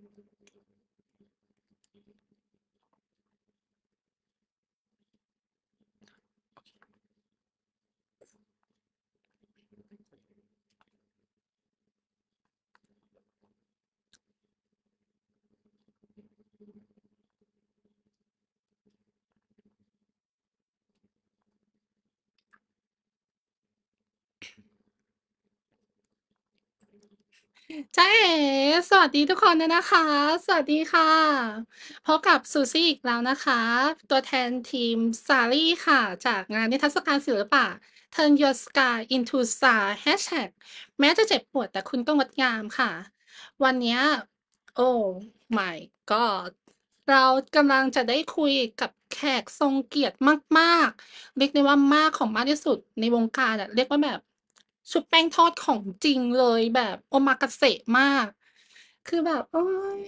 จ้าเอ๋สวัสดีทุกคนเลยนะคะ สวัสดีค่ะพบกับซูซี่อีกแล้วนะคะ ตัวแทนทีมซารี่ค่ะ จากงานนิทรรศการศิลปะ Turn Your Scar into Star Hashtag แม้จะเจ็บปวดแต่คุณก็งดงามค่ะ วันเนี้ยโอ้ my god เรากำลังจะได้คุยกับแขกทรงเกียรติมากๆเรียกได้ว่ามากของมากที่สุดในวงการอะเรียกว่าแบบชุบแป้งทอดของจริงเลยแบบโอมากาเสะมากคือแบบโอ้ย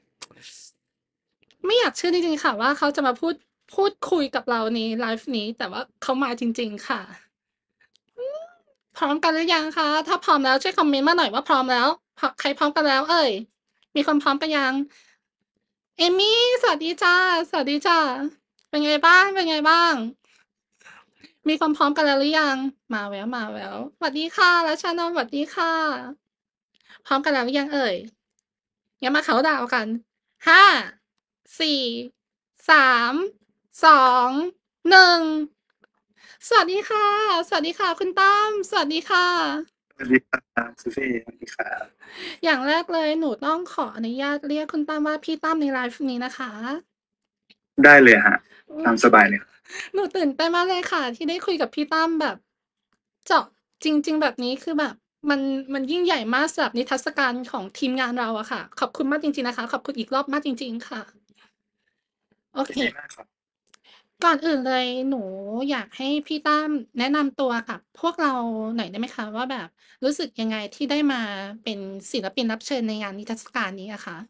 ไม่อยากเชื่อจริงๆค่ะว่าเขาจะมาพูดคุยกับเราในไลฟ์นี้แต่ว่าเขามาจริงๆค่ะพร้อมกันหรือยังคะถ้าพร้อมแล้วช่วยคอมเมนต์มาหน่อยว่าพร้อมแล้วใครพร้อมกันแล้วเอ่ยมีคนพร้อมกันยังเอมี่สวัสดีจ้าสวัสดีจ้าเป็นไงบ้างเป็นไงบ้างมีคนพร้อมกันแล้วหรือยังมาแล้วมาแล้วสวัสดีค่ะแล้วชานนท์สวัสดีค่ะพร้อมกันแล้วหรือยังเอ่ย งั้นมาเขาน์ดาวน์กันห้าสี่สามสองหนึ่งสวัสดีค่ะสวัสดีค่ะคุณตั้มสวัสดีค่ะสวัสดีครับซูฟี่สวัสดีครับอย่างแรกเลยหนูต้องขออนุญาตเรียกคุณตั้มว่าพี่ตั้มในไลฟ์นี้นะคะได้เลยฮะอืมตามสบายเลยครับหนูตื่นเต้นมากเลยค่ะที่ได้คุยกับพี่ตั้มแบบเจาะจริงๆแบบนี้คือแบบมันมันยิ่งใหญ่มากสำหรับนิทรรศการของทีมงานเราอะค่ะขอบคุณมากจริงๆนะคะขอบคุณอีกรอบมากจริงๆค่ะโอเคยินดีมากครับก่อนอื่นเลยหนูอยากให้พี่ตั้มแนะนำตัวกับพวกเราหน่อยได้ไหมคะว่าแบบรู้สึกยังไงที่ได้มาเป็นศิลปินรับเชิญในงานนิทรรศการนี้อะคะ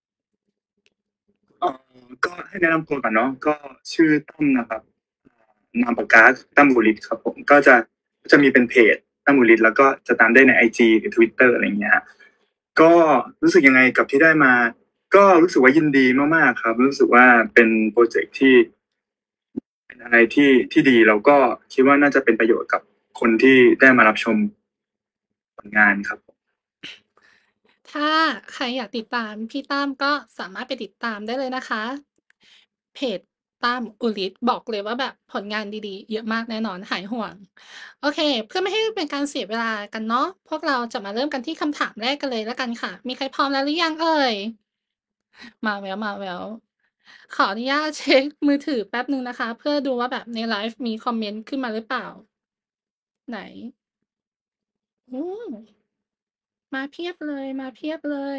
ก็ให้แนะนำตัวก่อนเนาะก็ชื่อตั้มนะครับนามปากกาตั้มบุริตครับผมก็จะมีเป็นเพจตั้มบุริตแล้วก็จะตามได้ในIGหรือ Twitter อะไรอย่างเงี้ยฮะก็รู้สึกยังไงกับที่ได้มาก็รู้สึกว่ายินดีมากๆครับรู้สึกว่าเป็นโปรเจกต์ที่เป็นอะไรที่ดีแล้วก็คิดว่าน่าจะเป็นประโยชน์กับคนที่ได้มารับชมผลงานครับถ้าใครอยากติดตามพี่ตั้มก็สามารถไปติดตามได้เลยนะคะเพจตั้มอุลิตบอกเลยว่าแบบผลงานดีๆเยอะมากแน่นอนหายห่วงโอเคเพื่อไม่ให้เป็นการเสียเวลากันเนาะพวกเราจะมาเริ่มกันที่คำถามแรกกันเลยแล้วกันค่ะมีใครพร้อมแล้วหรือยังเอ่ย มาแล้วมาแล้วขออนุญาตเช็คมือถือแป๊บหนึ่งนะคะเพื่อดูว่าแบบในไลฟ์มีคอมเมนต์ขึ้นมาหรือเปล่าไหนอืมมาเพียบเลยมาเพียบเลย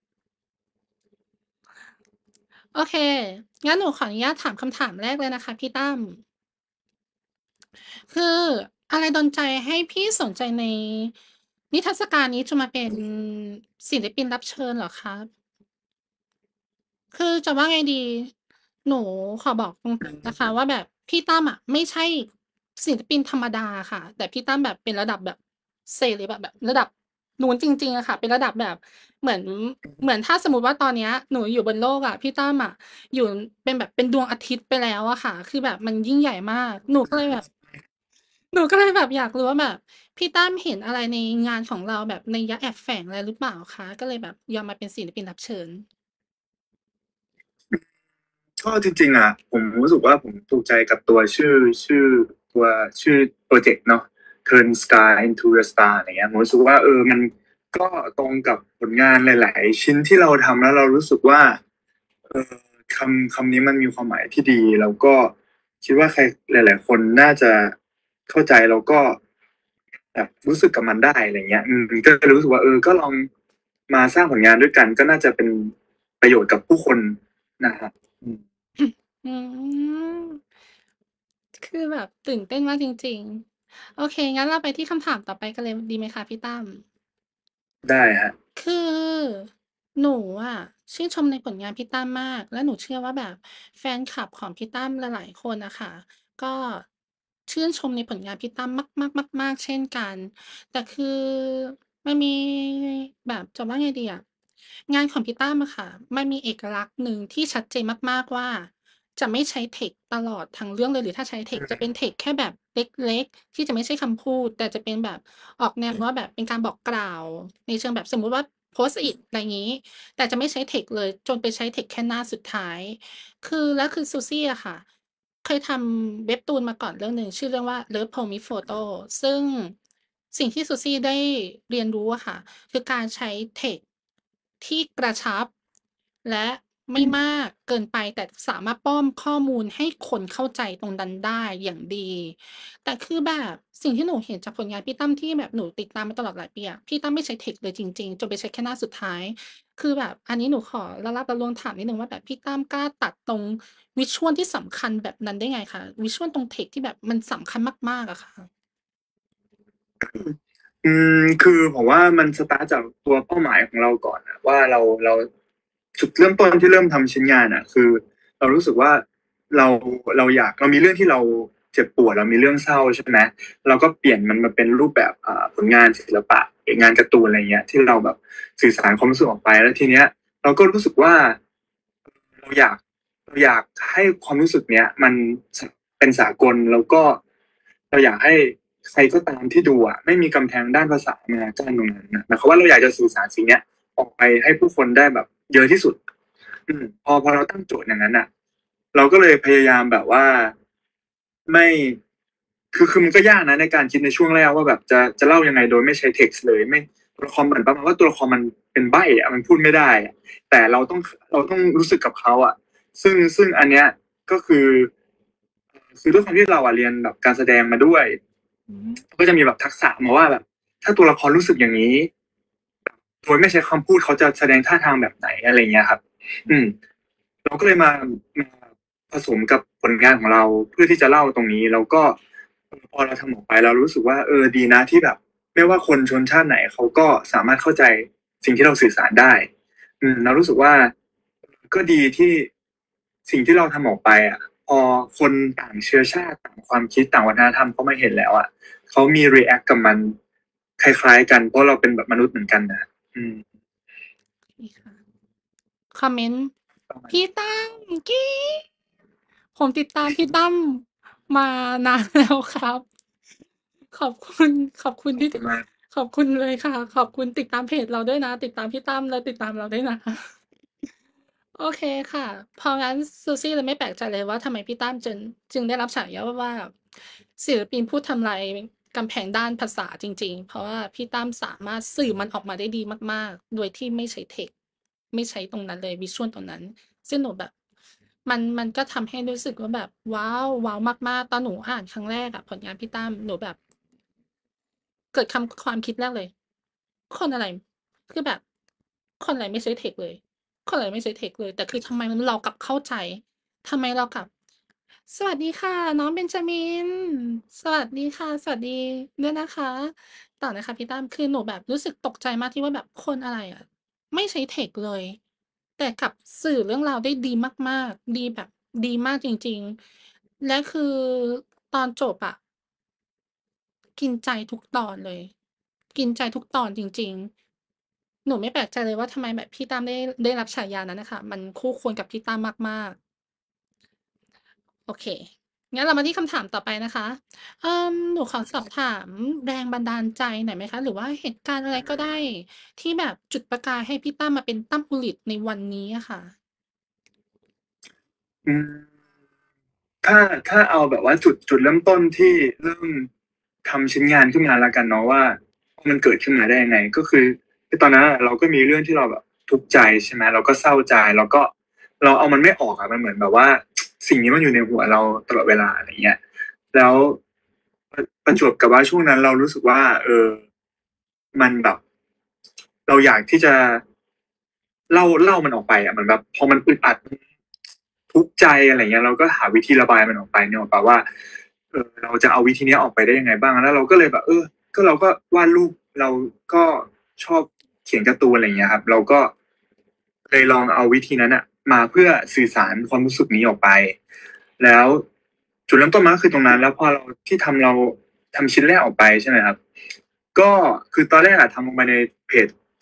โอเคงั้นหนูขออนุญาตถามคำถามแรกเลยนะคะพี่ตั้มคืออะไรดลใจให้พี่สนใจในนิทรรศการนี้จะมาเป็นศิลปินรับเชิญเหรอคะคือจะว่าไงดีหนูขอบอกตรงๆนะคะว่าแบบพี่ตั้มอะไม่ใช่ศิลปินธรรมดาค่ะแต่พี่ตั้มแบบเป็นระดับแบบเซเลบอะแบบระดับนู้นจริงๆอะค่ะเป็นระดับแบบเหมือนเหมือนถ้าสมมติว่าตอนเนี้ยหนูอยู่บนโลกอะพี่ตั้มอะอยู่เป็นแบบเป็นดวงอาทิตย์ไปแล้วอะค่ะคือแบบมันยิ่งใหญ่มากหนูก็เลยแบบอยากรู้ว่าแบบพี่ตั้มเห็นอะไรในงานของเราแบบนัยยะแอบแฝงอะไรหรือเปล่าคะก็เลยแบบยอมมาเป็นศิลปินรับเชิญก็จริงๆอ่ะผมรู้สึกว่าผมถูกใจกับตัวตัวชื่อโปรเจกต์เนาะ Turn Sky into a Star อะไรเงี้ยผมรู้สึกว่ามันก็ตรงกับผลงานหลายๆชิ้นที่เราทำแล้วเรารู้สึกว่าเออคำนี้มันมีความหมายที่ดีแล้วก็คิดว่าใครหลายๆคนน่าจะเข้าใจแล้วก็แบบรู้สึกกับมันได้อะไรเงี้ยก็เลยรู้สึกว่าก็ลองมาสร้างผลงานด้วยกันก็น่าจะเป็นประโยชน์กับผู้คนนะครับอืม คือแบบตื่นเต้นมากจริงๆโอเคงั้นเราไปที่คำถามต่อไปกันเลยดีไหมคะพี่ตั้มได้ฮะคือหนูอะชื่นชมในผลงานพี่ตั้มมากและหนูเชื่อว่าแบบแฟนคลับของพี่ตั้มหลายๆคนน่ะค่ะก็ชื่นชมในผลงานพี่ตั้มมากๆๆๆเช่นกันแต่คือมันมีแบบจะว่าไงดีอะงานของพี่ตั้มอะค่ะมันมีเอกลักษณ์หนึ่งที่ชัดเจนมากๆว่าจะไม่ใช้เทกต์ตลอดทั้งเรื่องเลยหรือถ้าใช้เทกต์จะเป็นเทกต์แค่แบบเล็กๆที่จะไม่ใช่คำพูดแต่จะเป็นแบบออกแนวว่าแบบเป็นการบอกกล่าวในเชิงแบบสมมุติว่า Post-it อะไรงี้แต่จะไม่ใช้เทกต์เลยจนไปใช้เทกต์แค่หน้าสุดท้ายคือ Suzy อะค่ะเคยทำเว็บตูนมาก่อนเรื่องหนึ่งชื่อเรื่องว่า Love Promise Photo ซึ่งสิ่งที่ Suzy ได้เรียนรู้อะค่ะคือการใช้เทกต์ ที่กระชับและไม่มากเกินไปแต่สามารถป้อนข้อมูลให้คนเข้าใจตรงนั้นได้อย่างดีแต่คือแบบสิ่งที่หนูเห็นจากผลงานพี่ตั้มที่แบบหนูติดตามมาตลอดหลายปีอะพี่ตั้มไม่ใช้เทคเลยจริงๆจนไปใช้แค่หน้าสุดท้ายคือแบบอันนี้หนูขอละลับละลวงถามนิดนึงว่าแบบพี่ตั้มกล้าตัดตรงวิชวลที่สำคัญแบบนั้นได้ไงคะวิชวลตรงเทคที่แบบมันสำคัญมากๆอะค่ะคือผมว่ามันสตาร์ทจากตัวเป้าหมายของเราก่อนนะว่าเราจุดเริ่มต้นที่เริ่มทำชิ้นงานอ่ะคือเรารู้สึกว่าเราเรามีเรื่องที่เราเจ็บปวดเรามีเรื่องเศร้าใช่ไหมเราก็เปลี่ยนมันมาเป็นรูปแบบผลงานศิลปะงานการ์ตูนอะไรเงี้ยที่เราแบบสื่อสารความรู้สึกออกไปแล้วทีเนี้ยเราก็รู้สึกว่าเราอยากเราอยากให้ความรู้สึกเนี้ยมันเป็นสากลแล้วก็เราอยากให้ใครก็ตามที่ดูอ่ะไม่มีกำแพงด้านภาษามากั้นตรงนั้นนะหมายความว่าเราอยากจะสื่อสารสิ่งเนี้ยออกไปให้ผู้คนได้แบบเยอะที่สุดพอเราตั้งโจทย์อย่างนั้นอ่ะเราก็เลยพยายามแบบว่าไม่คือมันก็ยากนะในการคิดในช่วงแรกว่าแบบจะเล่ายังไงโดยไม่ใช้เท็กซ์เลยไม่ตัวละครเหมือนประมาณว่าตัวละครมันเป็นใบ้อะมันพูดไม่ได้อะแต่เราต้องรู้สึกกับเขาอ่ะซึ่งอันเนี้ยก็คือด้วยความที่เราเรียนแบบการแสดงมาด้วยก็จะมีแบบทักษะมาว่าแบบถ้าตัวละครรู้สึกอย่างนี้โดยไม่ใช้คำพูดเขาจะแสดงท่าทางแบบไหนอะไรเงี้ยครับ อืมเราก็เลยมาผสมกับผลงานของเราเพื่อที่จะเล่าตรงนี้แล้วก็พอเราทำออกไปเรารู้สึกว่าดีนะที่แบบไม่ว่าคนชนชาติไหนเขาก็สามารถเข้าใจสิ่งที่เราสื่อสารได้เรารู้สึกว่าก็ดีที่สิ่งที่เราทำออกไปพอคนต่างเชื้อชาติต่างความคิดต่างวัฒนธรรมเขามาเห็นแล้วเขามีรีแอคกับมันคล้ายๆกันเพราะเราเป็นแบบมนุษย์เหมือนกันนะอืมนี่ค่ะคอมเมนต์พี่ตั้มกี้ผมติดตามพี่ตั้มมานานแล้วครับ ขอบคุณขอบคุณที่มากขอบคุณเลยค่ะขอบคุณติดตามเพจเราด้วยนะติดตามพี่ตั้มและติดตามเราด้วยนะคะโอเคค่ะเพราะงั้นซูซี่เลยไม่แปลกใจเลยว่าทำไมพี่ตั้มจึงได้รับฉายาว่าศิลปินผู้ทำลายกำแพงด้านภาษาจริงๆเพราะว่าพี่ตั้มสามารถสื่อมันออกมาได้ดีมากๆโดยที่ไม่ใช้เทคไม่ใช้ตรงนั้นเลยวิชวลตรงนั้นซึ่งหนูแบบมันก็ทำให้รู้สึกว่าแบบว้าวมากๆตอนหนูอ่านครั้งแรกอะผลงานพี่ตั้มหนูแบบ เกิดความคิดแรกเลย คนอะไร คือแบบ คนอะไรไม่ใช้เทคเลย คนอะไรไม่ใช้เทคเลย แต่คือทำไมเรากลับเข้าใจ ทำไมเรากลับ สวัสดีค่ะน้องเบนจามิน สวัสดีค่ะ สวัสดีด้วยนะคะ ต่อนะคะพี่ตั้มคือหนูแบบรู้สึกตกใจมากที่ว่าแบบคนอะไรไม่ใช้เทคเลย แต่กลับสื่อเรื่องราวได้ดีมากๆดีแบบดีมากจริงๆ และคือตอนจบกินใจทุกตอนเลย กินใจทุกตอนจริงๆ หนูไม่แปลกใจเลยว่าทำไมแบบพี่ตั้มได้รับฉายานั้นน่ะค่ะมันคู่ควรกับพี่ตั้มมากๆโอเคงั้นเรามาที่คำถามต่อไปนะคะหนูขอสอบถามแรงบันดาลใจหน่อยไหมคะหรือว่าเหตุการณ์อะไรก็ได้ที่แบบจุดประกายให้พี่ตั้มมาเป็นตั้ม ULIT ในวันนี้อะค่ะอืม ถ้าถ้าเอาแบบว่าจุดเริ่มต้นที่เริ่มทำชิ้นงานขึ้นมาแล้วกันเนาะว่ามันเกิดขึ้นมาได้ยังไงก็คือตอนนั้นเราก็มีเรื่องที่เราแบบทุกข์ใจใช่ไหมเราก็เศร้าใจแล้วก็เราเอามันไม่ออกมันเหมือนแบบว่าสิ่งนี้มันอยู่ในหัวเราตลอดเวลาอะไรเงี้ยแล้วประจวบกับว่าช่วงนั้นเรารู้สึกว่ามันแบบเราอยากที่จะเล่ามันออกไปเหมือนแบบพอมันอึดอัด ทุกข์ใจอะไรเงี้ยเราก็หาวิธีระบายมันออกไปเนี่ยแปลว่าเราจะเอาวิธีนี้ออกไปได้ยังไงบ้างแล้วเราก็เลยแบบก็เราก็วาดรูปเราก็ชอบเขียนการ์ตูนอะไรเงี้ยครับเราก็เลยลองเอาวิธีนั้นมาเพื่อสื่อสารความรู้สึกนี้ออกไปแล้วจุดเริ่มต้นมันก็คือตรงนั้นแล้วพอเราทำชิ้นแรกออกไปใช่ไหมครับก็คือตอนแรกทำลงไปในเพจ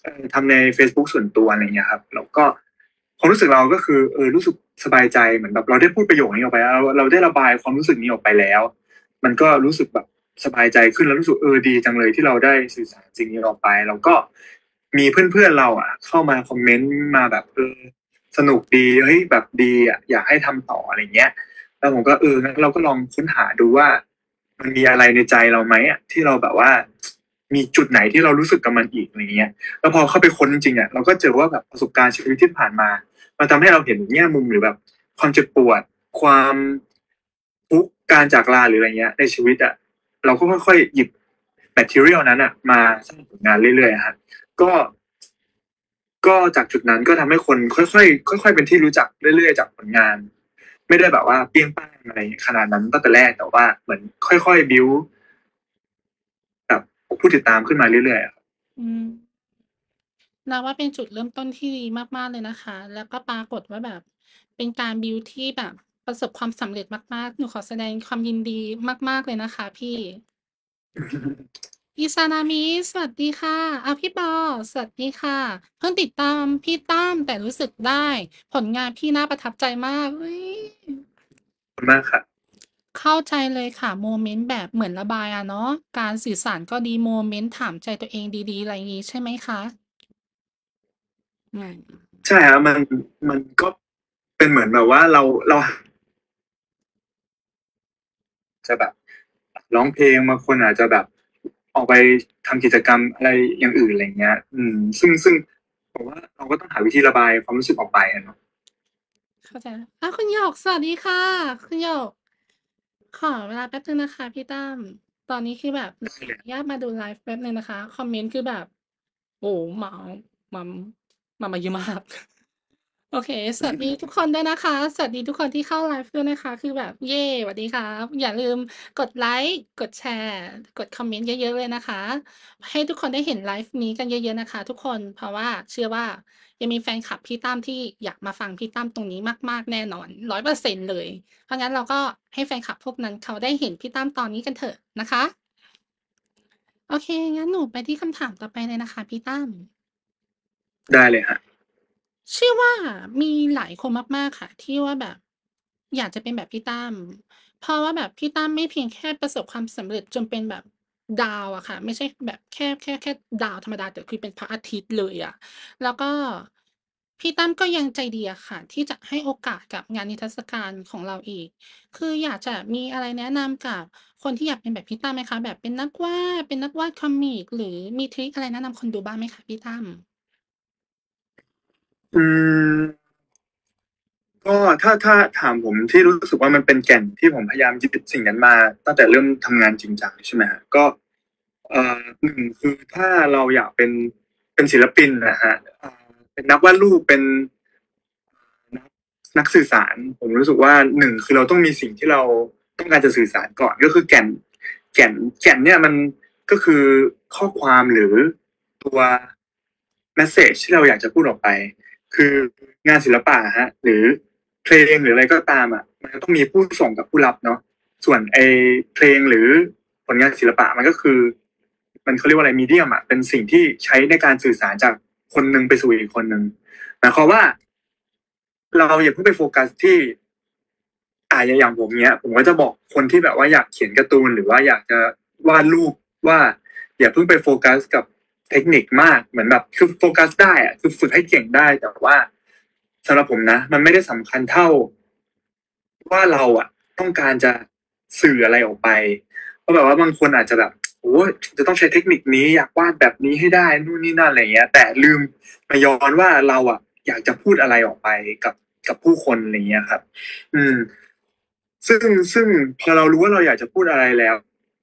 ทำใน Facebook ส่วนตัวอะไรเงี้ยครับแล้วก็ความรู้สึกเราก็คือรู้สึกสบายใจเหมือนแบบเราได้พูดประโยคนี้ออกไปเราได้ระบายความรู้สึกนี้ออกไปแล้วมันก็รู้สึกแบบสบายใจขึ้นแล้วรู้สึกดีจังเลยที่เราได้สื่อสารสิ่งนี้ออกไปแล้วก็มีเพื่อนๆเราเข้ามาคอมเมนต์มาแบบสนุกดีเฮ้ยแบบดีอยากให้ทำต่ออะไรเงี้ยแล้วผมก็งั้นเราก็ลองค้นหาดูว่ามันมีอะไรในใจเราไหมที่เราแบบว่ามีจุดไหนที่เรารู้สึกกับมันอีกอะไรเงี้ยแล้วพอเข้าไปค้นจริงเราก็เจอว่าแบบประสบการณ์ชีวิตที่ผ่านมามันทำให้เราเห็นแง่มุมหรือแบบความเจ็บปวดความทุกข์การจากลาหรืออะไรเงี้ยในชีวิตเราก็ค่อยๆหยิบแมทเทียลนั้นมาสร้างผลงานเรื่อยๆครับก็ก็จากจุดนั้นก็ทำให้คนค่อยๆค่อยๆเป็นที่รู้จักเรื่อยๆจากผลงานไม่ได้แบบว่าเปรี้ยงป้างอะไรขนาดนั้นตั้งแต่แรกแต่ว่าเหมือนค่อยๆบิวแบบผู้ติดตามขึ้นมาเรื่อยๆอืมนับว่าเป็นจุดเริ่มต้นที่ดีมากๆเลยนะคะ แล้วก็ปรากฏว่าแบบเป็นการบิลด์ที่แบบประสบความสำเร็จมากๆหนูขอแสดงความยินดีมากๆเลยนะคะพี่ อิซานามิ สวัสดีค่ะพี่ปอสวัสดีค่ะ เพิ่งติดตามพี่ตั้มแต่รู้สึกได้ผลงานพี่น่าประทับใจมากอุ๊ยขอบคุณมากครับเข้าใจเลยค่ะโมเมนต์แบบเหมือนระบายเนาะการสื่อสารก็ดีโมเมนต์ถามใจตัวเองดีๆอะไรอย่างงี้ใช่ไหมคะอืมใช่ครับมันก็เป็นเหมือนแบบว่าเราจะแบบร้องเพลงบางคนอาจจะแบบออกไปทำกิจกรรมอะไรอย่างอื่นอะไรเงี้ยซึ่งผมว่าเราก็ต้องหาวิธีระบายความรู้สึกออกไปเนาะเข้าใจแล้วคุณหยกสวัสดีค่ะคุณหยกขอเวลาแป๊บนึงนะคะพี่ตั้มตอนนี้คือแบบขออนุญาตมาดูไลฟ์แป๊บนึงนะคะคอมเมนต์คือแบบโอ้มามาเยอะมาก โอเค สวัสดีทุกคนด้วยนะคะ สวัสดีทุกคนที่เข้าไลฟ์ด้วยนะคะ คือแบบเย่สวัสดีครับ อย่าลืมกดไลค์กดแชร์กดคอมเมนต์เยอะๆเลยนะคะ ให้ทุกคนได้เห็นไลฟ์นี้กันเยอะๆนะคะทุกคน เพราะว่าเชื่อว่ายังมีแฟนคลับพี่ตั้มที่อยากมาฟังพี่ตั้มตรงนี้มากๆแน่นอน100%เลย เพราะงั้นเราก็ให้แฟนคลับพวกนั้นเขาได้เห็นพี่ตั้มตอนนี้กันเถอะนะคะ โอเค งั้นหนูไปที่คำถามต่อไปเลยนะคะพี่ตั้มได้เลยฮะเชื่อว่ามีหลายคนมากๆค่ะที่ว่าแบบอยากจะเป็นแบบพี่ตั้มเพราะว่าแบบพี่ตั้มไม่เพียงแค่ประสบความสำเร็จจนเป็นแบบดาวอะค่ะไม่ใช่แบบแค่ดาวธรรมดาแต่คือเป็นพระอาทิตย์เลยอะแล้วก็พี่ตั้มก็ยังใจดีอะค่ะที่จะให้โอกาสกับงานนิทรรศการของเราอีกคืออยากจะมีอะไรแนะนำกับคนที่อยากเป็นแบบพี่ตั้มไหมคะแบบเป็นนักวาดเป็นนักวาดคอมิกหรือมีทริคอะไรแนะนำคนดูบ้างไหมคะพี่ตั้มอืมก็ถ้าถามผมที่รู้สึกว่ามันเป็นแก่นที่ผมพยายามยึดสิ่งนั้นมาตั้งแต่เริ่มทำงานจริงจังใช่ไหมฮะก็หนึ่งคือถ้าเราอยากเป็นศิลปินนะฮะเป็นนักวาดรูปเป็น นักสื่อสารผมรู้สึกว่าหนึ่งคือเราต้องมีสิ่งที่เราต้องการจะสื่อสารก่อนก็คือแก่นเนี่ยมันก็คือข้อความหรือตัวแมสเซจที่เราอยากจะพูดออกไปคืองานศิลปะฮะหรือเพลงหรืออะไรก็ตามมันต้องมีผู้ส่งกับผู้รับเนาะส่วนไอเพลงหรือผลงานศิลปะมันก็คือมันเขาเรียกว่าอะไรมีเดียมเป็นสิ่งที่ใช้ในการสื่อสารจากคนหนึ่งไปสู่อีกคนหนึ่งหมายความว่า เราอย่าเพิ่งไปโฟกัสที่อย่างผมเนี้ยผมก็จะบอกคนที่แบบว่าอยากเขียนการ์ตูนหรือว่าอยากจะวาดรูปว่าอย่าเพิ่งไปโฟกัสกับเทคนิคมากเหมือนแบบคือโฟกัสได้คือฝึกให้เก่งได้แต่ว่าสำหรับผมนะมันไม่ได้สำคัญเท่าว่าเราต้องการจะสื่ออะไรออกไปเพราะแบบว่าบางคนอาจจะแบบโอ้ยจะต้องใช้เทคนิคนี้อยากวาดแบบนี้ให้ได้นู่นนี่นั่นอะไรเงี้ยแต่ลืมมาย้อนว่าเราอยากจะพูดอะไรออกไปกับผู้คนอะไรเงี้ยครับ อืมซึ่งพอเรารู้ว่าเราอยากจะพูดอะไรแล้ว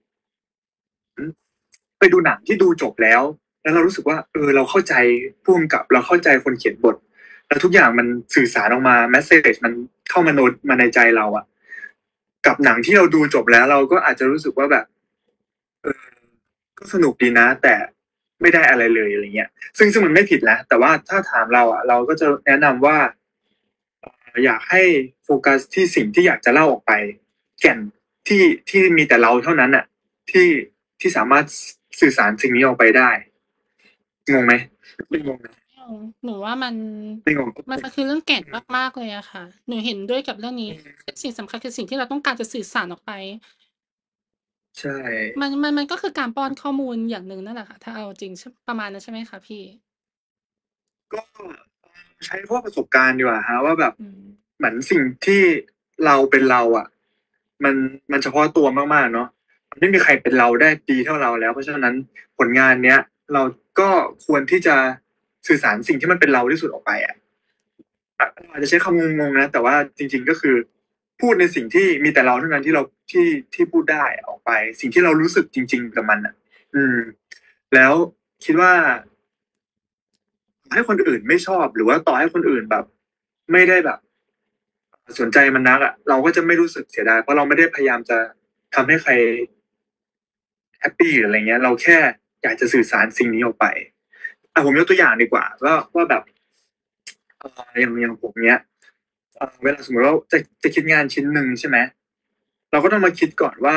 ไปดูหนังที่ดูจบแล้วเรารู้สึกว่าเราเข้าใจผู้กำกับเราเข้าใจคนเขียนบทแล้วทุกอย่างมันสื่อสารออกมาแมสเซจมันเข้ามาโน้ตมาในใจเรากับหนังที่เราดูจบแล้วเราก็อาจจะรู้สึกว่าแบบเออก็สนุกดีนะแต่ไม่ได้อะไรเลยอะไรเงี้ยซึ่งมันไม่ผิดนะแต่ว่าถ้าถามเราเราก็จะแนะนำว่า อยากให้โฟกัสที่สิ่งที่อยากจะเล่าออกไปแก่นที่มีแต่เราเท่านั้นที่ที่สามารถสื่อสารสิ่งนี้ออกไปได้งงไหมไม่งงไหมไม่งงหนูว่ามันไม่งงมันคือเรื่องแก่นมากๆเลยอะค่ะ หนูเห็นด้วยกับเรื่องนี้ สิ่งสำคัญคือสิ่งที่เราต้องการจะสื่อสารออกไปใช่มันก็คือการป้อนข้อมูลอย่างหนึ่งนั่นแหละค่ะ ถ้าเอาจริงประมาณนั้นใช่ไหมคะพี่ก็ใช้พวกประสบการณ์ดีกว่าฮะว่าแบบอืมเหมือนสิ่งที่เราเป็นเราอ่ะ มันมันเฉพาะตัวมากๆเนาะมันไม่มีใครเป็นเราได้ดีเท่าเราแล้วเพราะฉะนั้นผลงานเนี้ย เราก็ควรที่จะสื่อสารสิ่งที่มันเป็นเราที่สุดออกไปอ่ะอาจจะใช้คำงงๆนะแต่ว่าจริงๆก็คือพูดในสิ่งที่มีแต่เราเท่านั้นที่เราที่พูดได้ออกไป สิ่งที่เรารู้สึกจริง ๆกับมันอ่ะ อืม แล้วคิดว่า ให้คนอื่นไม่ชอบหรือว่าต่อให้คนอื่นแบบ ไม่ได้แบบ สนใจมันนักอ่ะเราก็จะไม่รู้สึกเสียดายเพราะเราไม่ได้พยายามจะทำให้ใครแฮปปี้หรืออะไรเงี้ย เราแค่อยากจะสื่อสารสิ่งนี้ออกไปผมยกตัวอย่างดีกว่าว่าแบบอย่างผมเนี้ยเวลาสมมติว่าจะคิดงานชิ้นหนึ่งใช่ไหมเราก็ต้องมาคิดก่อนว่า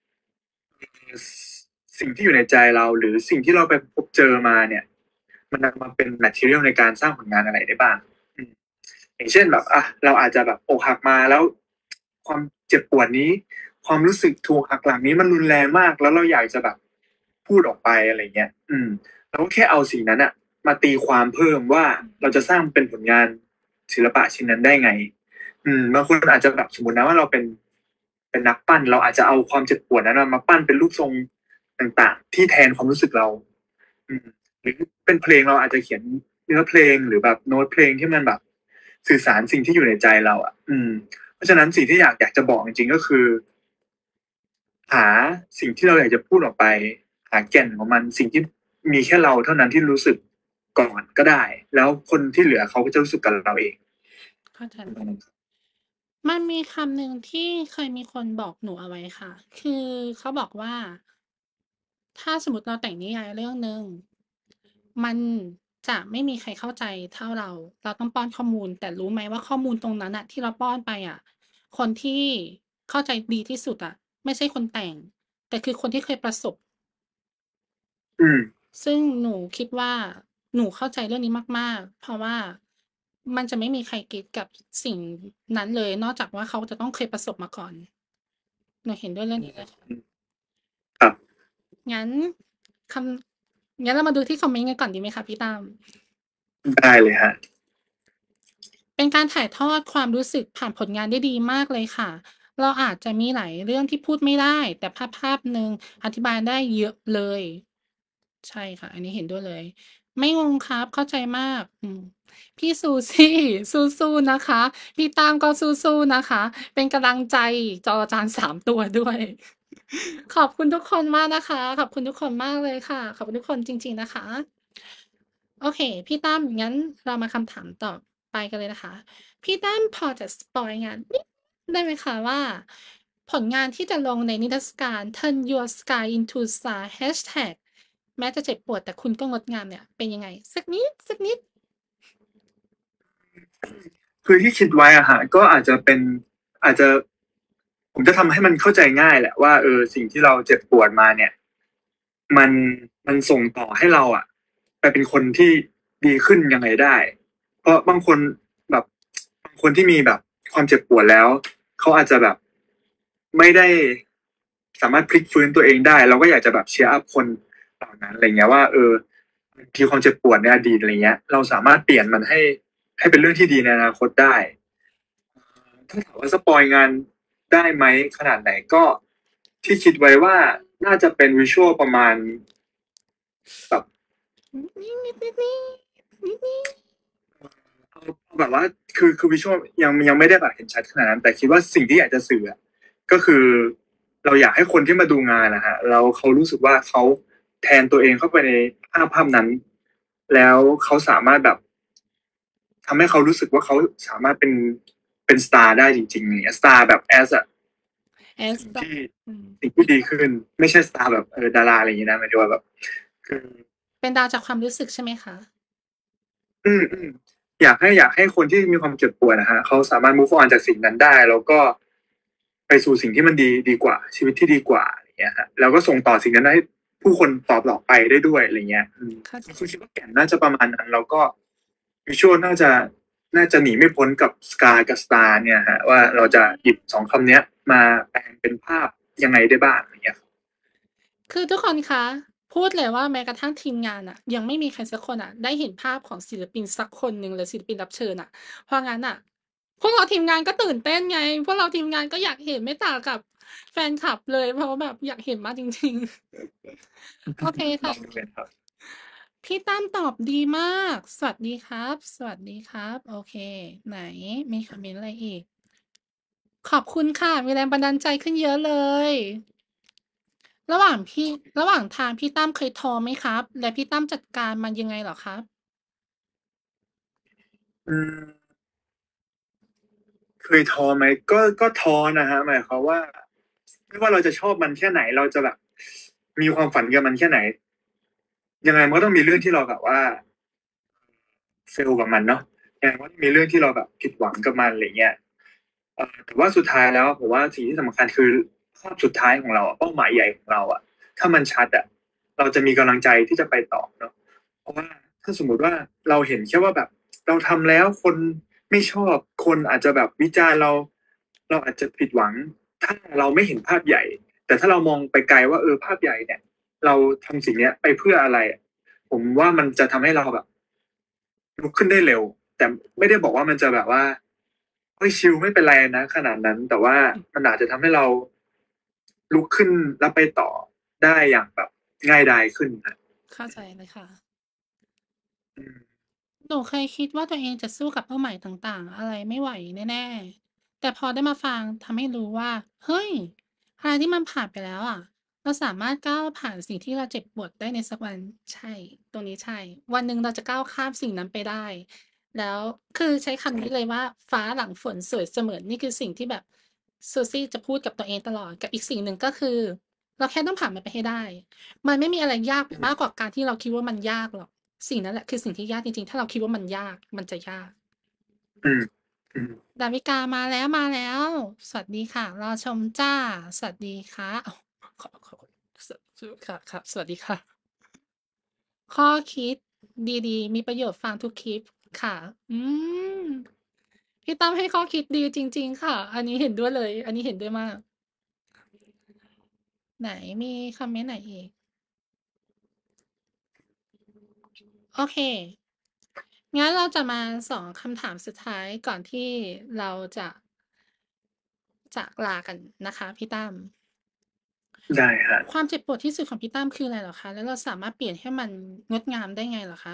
สิ่งที่อยู่ในใจเราหรือสิ่งที่เราไปพบเจอมาเนี่ย มันนำมาเป็น material ในการสร้างผลงานอะไรได้บ้างอย่างเช่นแบบเราอาจจะแบบอกหักมาแล้ว ความเจ็บปวดนี้ ความรู้สึกถูกหักหลังนี้มันรุนแรงมาก แล้วเราอยากจะแบบพูดออกไปอะไรเงี้ยเราก็แค่เอาสิ่งนั้นอะมาตีความเพิ่มว่าเราจะสร้างเป็นผลงานศิลปะชิ้นนั้นได้ไงบางคนอาจจะแบบสมมตินะว่าเราเป็นนักปั้นเราอาจจะเอาความเจ็บปวดนั้นมาปั้นเป็นรูปทรงต่างๆ ที่แทนความรู้สึกเรา หรือเป็นเพลงเราอาจจะเขียนเนื้อเพลงหรือแบบโน้ตเพลงที่มันแบบสื่อสารสิ่งที่อยู่ในใจเราเพราะฉะนั้นสิ่งที่อยากจะบอกจริงๆก็คือ หาสิ่งที่เราอยากจะพูดออกไป หาแก่นของมันสิ่งที่มีแค่เราเท่านั้นที่รู้สึกก่อนก็ได้ แล้วคนที่เหลือเขาก็จะรู้สึกกับเราเองเข้าใจมันมีคำหนึ่งที่เคยมีคนบอกหนูเอาไว้ค่ะ คือเขาบอกว่า ถ้าสมมติเราแต่งนิยายเรื่องหนึ่งมันจะไม่มีใครเข้าใจเท่าเรา เราต้องป้อนข้อมูล แต่รู้ไหมว่าข้อมูลตรงนั้นอะที่เราป้อนไปอะคนที่เข้าใจดีที่สุดอะไม่ใช่คนแต่ง แต่คือคนที่เคยประสบอืมซึ่งหนูคิดว่าหนูเข้าใจเรื่องนี้มากๆ เพราะว่ามันจะไม่มีใครเก็ตกับสิ่งนั้นเลย นอกจากว่าเขาจะต้องเคยประสบมาก่อน หนูเห็นด้วยเรื่องนี้เลยค่ะครับงั้นงั้นเรามาดูที่คอมเมนต์กันก่อนดีไหมคะพี่ตั้มได้เลยฮะเป็นการถ่ายทอดความรู้สึกผ่านผลงานได้ดีมากเลยค่ะ เราอาจจะมีหลายเรื่องที่พูดไม่ได้ แต่ภาพหนึ่งอธิบายได้เยอะเลย ใช่ค่ะ อันนี้เห็นด้วยเลย ไม่งงครับ เข้าใจมาก พี่ซูซี่สู้ๆนะคะ พี่ตั้มก็สู้ๆนะคะ เป็นกำลังใจจอจาน3 ตัวด้วย ขอบคุณทุกคนมากนะคะ ขอบคุณทุกคนมากเลยค่ะ ขอบคุณทุกคนจริง ๆ นะคะ โอเค พี่ตั้ม งั้นเรามาคำถามต่อไปกันเลยนะคะ พี่ตั้มพอจะสปอยล์งานนิดได้ไหมคะว่า ผลงานที่จะลงในนิทรรศการ Turn Your Sky into Star Hashtag แม้จะเจ็บปวดแต่คุณก็งดงามเนี่ยเป็นยังไง สักนิดคือที่คิดไว้อะฮะก็อาจจะเป็นอาจจะ ผมจะทำให้มันเข้าใจง่ายแหละว่าสิ่งที่เราเจ็บปวดมาเนี่ย มันมันส่งต่อให้เราอะไปเป็นคนที่ดีขึ้นยังไงได้ เพราะบางคนแบบบางคนที่มีแบบความเจ็บปวดแล้วเขาอาจจะแบบไม่ได้สามารถพลิกฟื้นตัวเองได้ เราก็อยากจะแบบเชียร์อัพคนเหล่านั้นอะไรเงี้ยว่าทีความเจ็บปวดในอดีตอะไรเงี้ย เราสามารถเปลี่ยนมันให้เป็นเรื่องที่ดีในอนาคตได้ถ้าถามว่าสปอยงานได้ไหมขนาดไหนก็ที่คิดไว้ว่าน่าจะเป็นวิชวลประมาณแบบ เอาแบบว่าคือวิชวลยังไม่ได้แบบเห็นชัดขนาดนั้น แต่คิดว่าสิ่งที่อยากจะสื่อก็คือเราอยากให้คนที่มาดูงานนะฮะเราเขารู้สึกว่าเขาแทนตัวเองเข้าไปในภาพนั้น แล้วเขาสามารถแบบทำให้เขารู้สึกว่าเขาสามารถเป็นสตาร์ได้จริงๆเนี่ยสตาร์แบบแอสอะ as สิ่งที่ดีขึ้น ไม่ใช่สตาร์แบบดาราอะไรอย่างนี้นะหมายถึงว่าแบบคือเป็นดาวจากความรู้สึกใช่ไหมคะอืมอยากให้คนที่มีความเจ็บปวดนะฮะเขาสามารถ move on จากสิ่งนั้นได้ แล้วก็ไปสู่สิ่งที่มันดีกว่าชีวิตที่ดีกว่าอย่างเงี้ยฮะแล้วก็ส่งต่อสิ่งนั้นผู้คนต่อไปได้ด้วยอะไรเงี้ยเข้าใจคือคิดว่าแก่นน่าจะประมาณนั้นแล้วก็วิชวลน่าจะหนีไม่พ้นกับสกายกับสตาร์เนี่ยฮะว่าเราจะหยิบสองคำเนี้ยมาแปลงเป็นภาพยังไงได้บ้างอะไรเงี้ยคือทุกคนคะ พูดเลยว่าแม้กระทั่งทีมงานอะยังไม่มีใครสักคนอะได้เห็นภาพของศิลปินสักคนหนึ่งหรือศิลปินรับเชิญอะเพราะงั้นอะพวกเราทีมงานก็ตื่นเต้นไง พวกเราทีมงานก็อยากเห็นไม่ต่างกับแฟนคลับเลย เพราะว่าแบบอยากเห็นมากจริงๆ โอเคลอค่ะงดูกันครับพี่ตั้มตอบดีมาก สวัสดีครับ สวัสดีครับ โอเค ไหนมีคอมเมนต์อะไรอีก ขอบคุณค่ะ มีแรงบันดาลใจขึ้นเยอะเลย ระหว่างพี่ระหว่างทางพี่ตั้มเคยท้อไหมครับ และพี่ตั้มจัดการมันยังไงเหรอครับอืมเคยท้อไหมก็ท้อนะฮะหมายความว่าไม่ว่าเราจะชอบมันแค่ไหนเราจะแบบมีความฝันกับมันแค่ไหนยังไงมันก็ต้องมีเรื่องที่เราแบบว่าเฟลกับมันเนาะยังไงมันก็ต้องมีเรื่องที่เราแบบผิดหวังกับมันอะไรเงี้ยแต่ว่าสุดท้ายแล้วผมว่าสิ่งที่สำคัญคือภาพสุดท้ายของเราอะเป้าหมายใหญ่ของเราอะถ้ามันชัดอะเราจะมีกำลังใจที่จะไปต่อเนาะเพราะว่าถ้าสมมุติว่าเราเห็นแค่ว่าแบบเราทำแล้วคนไม่ชอบคนอาจจะแบบวิจารณ์เราอาจจะผิดหวังถ้าเราไม่เห็นภาพใหญ่แต่ถ้าเรามองไปไกลว่าภาพใหญ่เนี่ยเราทำสิ่งเนี้ยไปเพื่ออะไรอะผมว่ามันจะทำให้เราแบบลุกขึ้นได้เร็วแต่ไม่ได้บอกว่ามันจะแบบว่า เฮ้ยชิลไม่เป็นไรนะขนาดนั้นแต่ว่ามันอาจจะทำให้เราลุกขึ้นแล้วไปต่อได้อย่างแบบง่ายดายขึ้นนะเข้าใจเลยค่ะอืมหนูเคยคิดว่าตัวเองจะสู้กับเป้าหมายต่างๆอะไรไม่ไหวแน่ๆแต่พอได้มาฟังทำให้รู้ว่า เฮ้ยอะไรที่มันผ่านไปแล้วอะเราสามารถก้าวผ่านสิ่งที่เราเจ็บปวดได้ในสักวันใช่ตรงนี้ใช่วันหนึ่งเราจะก้าวข้ามสิ่งนั้นไปได้แล้วคือใช้คำนี้เลยว่าฟ้าหลังฝนสวยเสมอนี่คือสิ่งที่แบบซูซี่จะพูดกับตัวเองตลอดกับอีกสิ่งหนึ่งก็คือเราแค่ต้องผ่านมันไปให้ได้มันไม่มีอะไรยากไปมากกว่าการที่เราคิดว่ามันยากหรอก สิ่งนั้นแหละคือสิ่งที่ยากจริงๆ ถ้าเราคิดว่ามันยาก มันจะยากอืมอืมดาวิกามาแล้วมาแล้ว สวัสดีค่ะ รอชมจ้า สวัสดีค่ะอ้าวขอค่ะค่ะสวัสดีค่ะ ข้อคิดดีๆ มีประโยชน์ฟังทุกคลิปค่ะ อืม พี่ตั้มให้ข้อคิดดีจริงๆค่ะ อันนี้เห็นด้วยเลย อันนี้เห็นด้วยมาก ไหนมีคอมเมนต์ไหนอีก โอเค งั้นเราจะมาสองคำถามสุดท้ายก่อนที่เราจะจากลากันนะคะพี่ตั้มได้ฮะความเจ็บปวดที่สุดของพี่ตั้มคืออะไรเหรอคะแล้วเราสามารถเปลี่ยนให้มันงดงามได้ไงเหรอคะ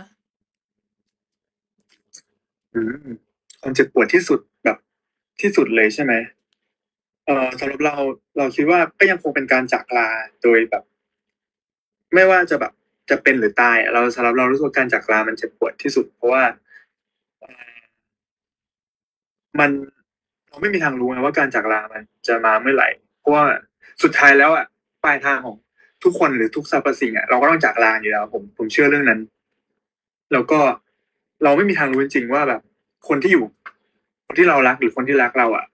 อืมความเจ็บปวดที่สุดแบบที่สุดเลยใช่ไหมสำหรับเราคิดว่าก็ยังคงเป็นการจากลาโดยแบบไม่ว่าจะแบบจะเป็นหรือตายอะเราสำหรับเรารู้สึกว่าการจากลามันเจ็บปวดที่สุดเพราะว่าเอ่อมันเราไม่มีทางรู้นะว่าการจากลามันจะมาเมื่อไหร่เพราะว่าสุดท้ายแล้วอ่ะปลายทางของทุกคนหรือทุกสรรพสิ่งอ่ะเราก็ต้องจากลาอยู่แล้วผมเชื่อเรื่องนั้นแล้วก็เราไม่มีทางรู้จริงๆว่าแบบคนที่อยู่คนที่เรารักหรือคนที่รักเราอ่ะ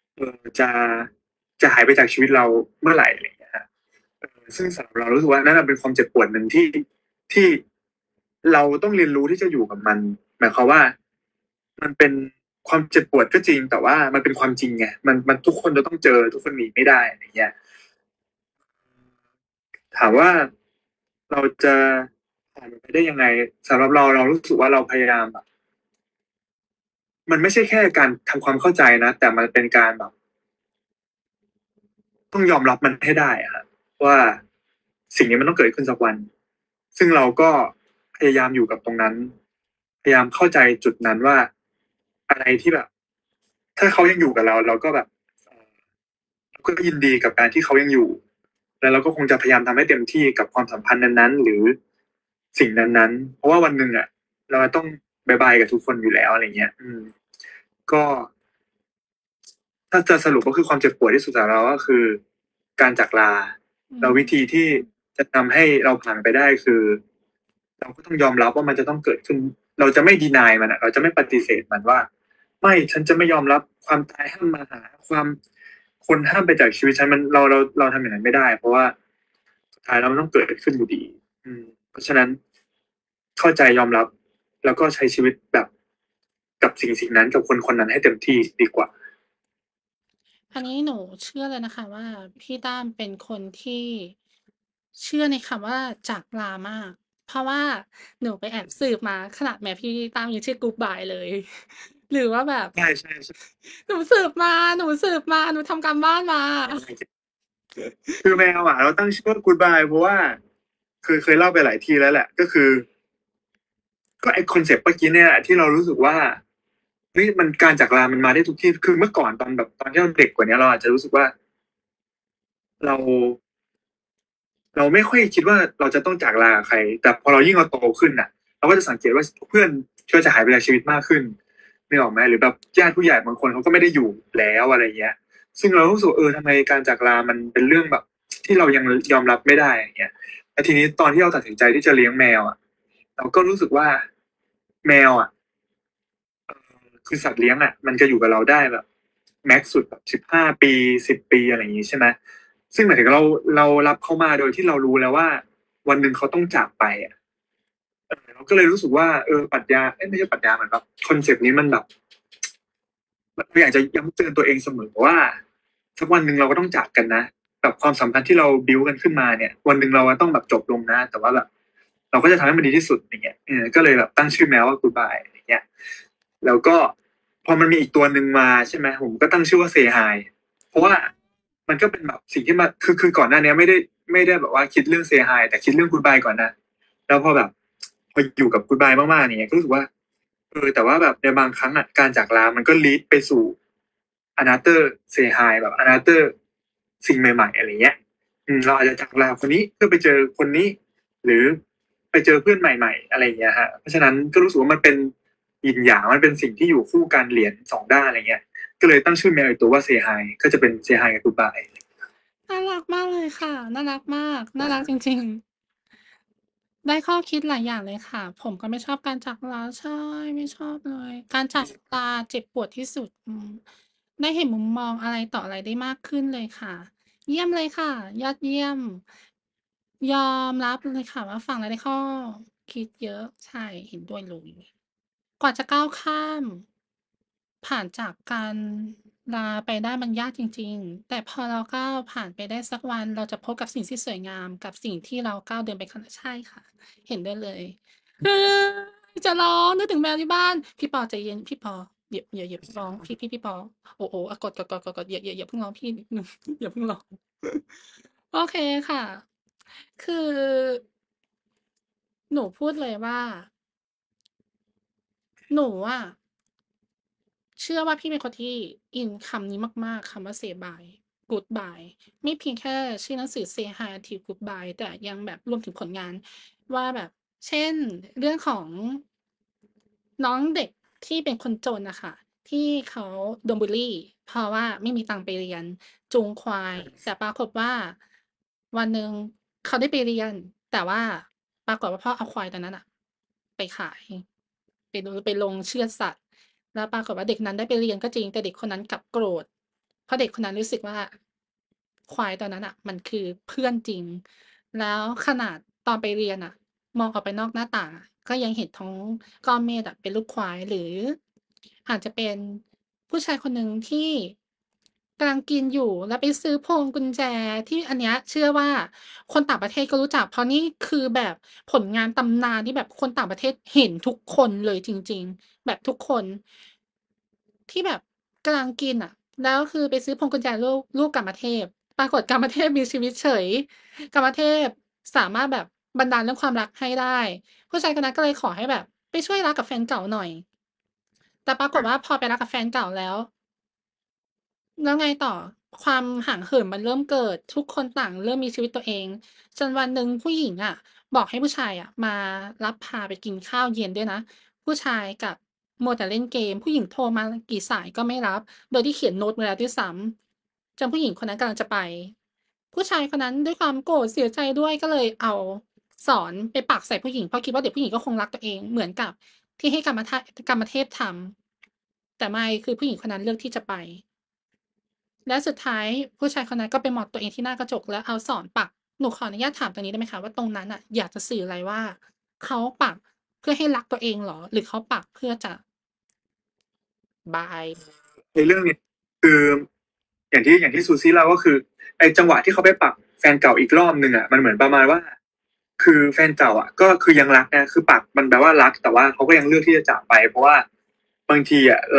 จะหายไปจากชีวิตเราเมื่อไหร่อะไรอย่างเงี้ยฮะซึ่งสำหรับเรารู้สึกว่านั่นเป็นความเจ็บปวดหนึ่งที่เราต้องเรียนรู้ที่จะอยู่กับมันหมายความว่ามันเป็นความเจ็บปวดก็จริงแต่ว่ามันเป็นความจริงไงมันทุกคนจะต้องเจอทุกคนหนีไม่ได้อะไรเงี้ยถามว่าเราจะผ่านมันไปได้ยังไงสำหรับเรารู้สึกว่าเราพยายามแบบมันไม่ใช่แค่การทำความเข้าใจนะแต่มันเป็นการแบบ ต้องยอมรับมันให้ได้อะครับว่าสิ่งนี้มันต้องเกิดขึ้นสักวันซึ่งเราก็พยายามอยู่กับตรงนั้นพยายามเข้าใจจุดนั้นว่าอะไรที่แบบถ้าเขายังอยู่กับเราเราก็แบบเราก็ยินดีกับการที่เขายังอยู่แล้วเราก็คงจะพยายามทำให้เต็มที่กับความสัมพันธ์นั้นๆหรือสิ่งนั้นๆเพราะว่าวันหนึ่งอ่ะเราต้องบายบายกับทุกคนอยู่แล้วอะไรเงี้ยก็ถ้าจะสรุปก็คือความเจ็บปวดที่สุดสำหรับเราก็คือการจากลาอืแล้ววิธีที่จะทำให้เราผ่านไปได้คือเราก็ต้องยอมรับว่ามันจะต้องเกิดขึ้นเราจะไม่ดีนายมันอะเราจะไม่ปฏิเสธมันว่าไม่ฉันจะไม่ยอมรับความตายห้ามมาหาความคนห้ามไปจากชีวิตฉันมันเราทำอย่างนั้นไม่ได้เพราะว่าสุดท้ายแล้วมันต้องเกิดขึ้นอยู่ดีเพราะฉะนั้นเข้าใจยอมรับ แล้วก็ใช้ชีวิตแบบกับสิ่งนั้นกับคนคนนั้นให้เต็มที่ดีกว่าอันนี้หนูเชื่อเลยนะคะว่าพี่ตั้มเป็นคนที่เชื่อในคำว่าจากลามากเพราะว่าหนูไปแอบสืบมาขนาดแม่พี่ตั้มยังชื่อกู๊ดบายเลยหรือว่าแบบใช่ใช่ใช่หนูสืบมาหนูทำการบ้านมาคือแมวเราตั้งชื่อว่า Goodbye เพราะว่าเคยเล่าไปหลายทีแล้วแหละก็คือ ก็ไอคอนเซปต์เมื่อกี้เนี่ยแหละที่เรารู้สึกว่าเฮ้ยมันการจากลามันมาได้ทุกที่คือเมื่อก่อนตอนที่เราเด็กกว่านี้เราอาจจะรู้สึกว่าเราเราไม่ค่อยคิดว่าเราจะต้องจากลาใครแต่พอเรายิ่งเราโตขึ้นน่ะเราก็จะสังเกตว่าเพื่อนก็จะหายไปจากชีวิตมากขึ้นนึกออกไหมหรือแบบญาติผู้ใหญ่บางคนเขาก็ไม่ได้อยู่แล้วอะไรเงี้ยซึ่งเรารู้สึกทำไมการจากลามันเป็นเรื่องแบบที่เรายังยอมรับไม่ได้อย่างเงี้ยแต่ทีนี้ตอนที่เราตัดสินใจที่จะเลี้ยงแมวเราก็รู้สึกว่าแมวคือสัตว์เลี้ยงมันจะอยู่กับเราได้แบบแม็กซ์สุดแบบ15 ปี10 ปีอะไรอย่างงี้ใช่ไหมซึ่งหมายถึงเรารับเขามาโดยที่เรารู้แล้วว่าวันหนึ่งเขาต้องจากไปเราก็เลยรู้สึกว่าปรัชญาไม่ใช่ปรัชญาเหมือนแบบคอนเซปต์นี้มันแบบเราอยากจะย้ำเตือนตัวเองเสมอว่าสักวันหนึ่งเราก็ต้องจากกันนะแบบความสัมพันธ์ที่เราบิวกันขึ้นมาเนี่ยวันหนึ่งเราก็ต้องแบบจบลงนะแต่ว่าแบบเราก็จะทำให้มันดีที่สุดอย่างเงี้ยก็เลยแบบตั้งชื่อแมวว่า Goodbye อย่างเงี้ย แล้วก็พอมันมีอีกตัวหนึ่งมาใช่ไหมผมก็ตั้งชื่อว่าเซฮายเพราะว่ามันก็เป็นแบบสิ่งที่มาคือก่อนหน้านี้ไม่ได้แบบว่าคิดเรื่องเซฮายแต่คิดเรื่องกูดบายก่อนนะแล้วพอแบบพออยู่กับกูดบายมากๆเนี่ยก็รู้สึกว่าแต่ว่าแบบในบางครั้งการจากลามันก็ลีดไปสู่ another say hi แบบ another สิ่งใหม่ๆอะไรเงี้ยเราอาจจะจากลาคนนี้เพื่อไปเจอคนนี้ หรือไปเจอเพื่อนใหม่ๆอะไรเงี้ยฮะเพราะฉะนั้นก็รู้สึกว่ามันเป็นหยินหยางมันเป็นสิ่งที่อยู่คู่กันเหรียญสองด้านอะไรเงี้ยก็เลยตั้งชื่อแมวอีกตัวว่าเซฮายก็จะเป็นเซฮายกับกูดบายน่ารักมากเลยค่ะน่ารักมากน่ารักจริงๆได้ข้อคิดหลายอย่างเลยค่ะผมก็ไม่ชอบการจากลาใช่ไม่ชอบเลยการจากลาเจ็บปวดที่สุดได้เห็นมุมมองอะไรต่ออะไรได้มากขึ้นเลยค่ะเยี่ยมเลยค่ะยอดเยี่ยมยอมรับเลยค่ะว่าฟังแล้วได้ข้อคิดเยอะใช่เห็นด้วยเลยกว่าจะก้าวข้ามผ่านจากการลาไปได้มันยากจริงๆแต่พอเราก้าวผ่านไปได้สักวันเราจะพบกับสิ่งที่สวยงามกับสิ่งที่เราก้าวเดินไปข้างหน้าใช่ค่ะเห็นด้วยเลยเฮ้ยจะร้องนึกถึงแมวที่บ้านพี่ปอใจเย็นพี่ปออย่าเพิ่งร้องพี่ปอโอ้โหกดอย่าเพิ่งร้องพี่อย่าเพิ่งร้องโอเคค่ะคือหนูพูดเลยว่าหนูอะ เชื่อว่าพี่เป็นคนที่อินคำนี้มากๆคำว่า say bye goodbye ไม่เพียงแค่ชื่อหนังสือ say hi until goodbye แต่ยังแบบรวมถึงผลงานว่าแบบเช่นเรื่องของน้องเด็กที่เป็นคนจนนะคะที่เขาโดนบูลลี่เพราะว่าไม่มีตังค์ไปเรียนจูงควายแต่ปรากฏว่าวันหนึ่งเขาได้ไปเรียนแต่ว่าปรากฏว่าพ่อเอาควายตัวนั้นอะไปขายไปลงเชือดสัตว์ แล้วปรากฏว่าเด็กนั้นได้ไปเรียนก็จริงแต่เด็กคนนั้นกลับโกรธเพราะเด็กคนนั้นรู้สึกว่าควายตัวนั้นอ่ะมันคือเพื่อนจริงแล้วขนาดตอนไปเรียนอ่ะมองออกไปนอกหน้าต่างอะก็ยังเห็นท้องก้อนเมฆอะเป็นรูปควายหรืออาจจะเป็นผู้ชายคนหนึ่งที่กำลังกินอยู่แล้วไปซื้อพวงกุญแจที่อันเนี้ยเชื่อว่าคนต่างประเทศก็รู้จักเพราะนี่คือแบบผลงานตำนานที่แบบคนต่างประเทศเห็นทุกคนเลยจริงๆ แบบทุกคนที่แบบกำลังกินอ่ะแล้วคือไปซื้อพวงกุญแจลูกกามเทพปรากฏกามเทพมีชีวิตเฉยกามเทพสามารถแบบบันดาลเรื่องความรักให้ได้ผู้ชายคนนั้นก็เลยขอให้แบบไปช่วยรักกับแฟนเก่าหน่อยแต่ปรากฏว่าพอไปรักกับแฟนเก่าแล้วไงต่อความห่างเหินมันเริ่มเกิดทุกคนต่างเริ่มมีชีวิตตัวเองจนวันหนึ่งผู้หญิงอะบอกให้ผู้ชายอะมารับพาไปกินข้าวเย็นด้วยนะผู้ชายกับมัวแต่เล่นเกมผู้หญิงโทรมากี่สายก็ไม่รับโดยที่เขียนโน้ตไว้แล้วด้วยซ้ำจนผู้หญิงคนนั้นกำลังจะไปผู้ชายคนนั้นด้วยความโกรธเสียใจด้วยก็เลยเอาสอนไปปักใส่ผู้หญิงเพราะคิดว่าเด็กผู้หญิงก็คงรักตัวเองเหมือนกับที่ให้กรรมเทพทำแต่ไม่คือผู้หญิงคนนั้นเลือกที่จะไป และสุดท้ายผู้ชายคนนั้นก็ไปหมอบตัวเองที่หน้ากระจกแล้วเอาศรปักหนูขออนุญาตถามตรงนี้ได้ไหมคะว่าตรงนั้นอ่ะอยากจะสื่ออะไรว่าเขาปักเพื่อให้รักตัวเองเหรอหรือเขาปักเพื่อจะบายในเรื่องนี้คืออย่างที่ซูซี่เล่าก็คือไอ้จังหวะที่เขาไปปักแฟนเก่าอีกรอบหนึ่งอ่ะมันเหมือนประมาณว่า คือแฟนเก่าอ่ะก็คือยังรักนะคือปักมันแปลว่ารักแต่ว่าเขาก็ยังเลือกที่จะจากไปเพราะว่าบางทีอ่ะ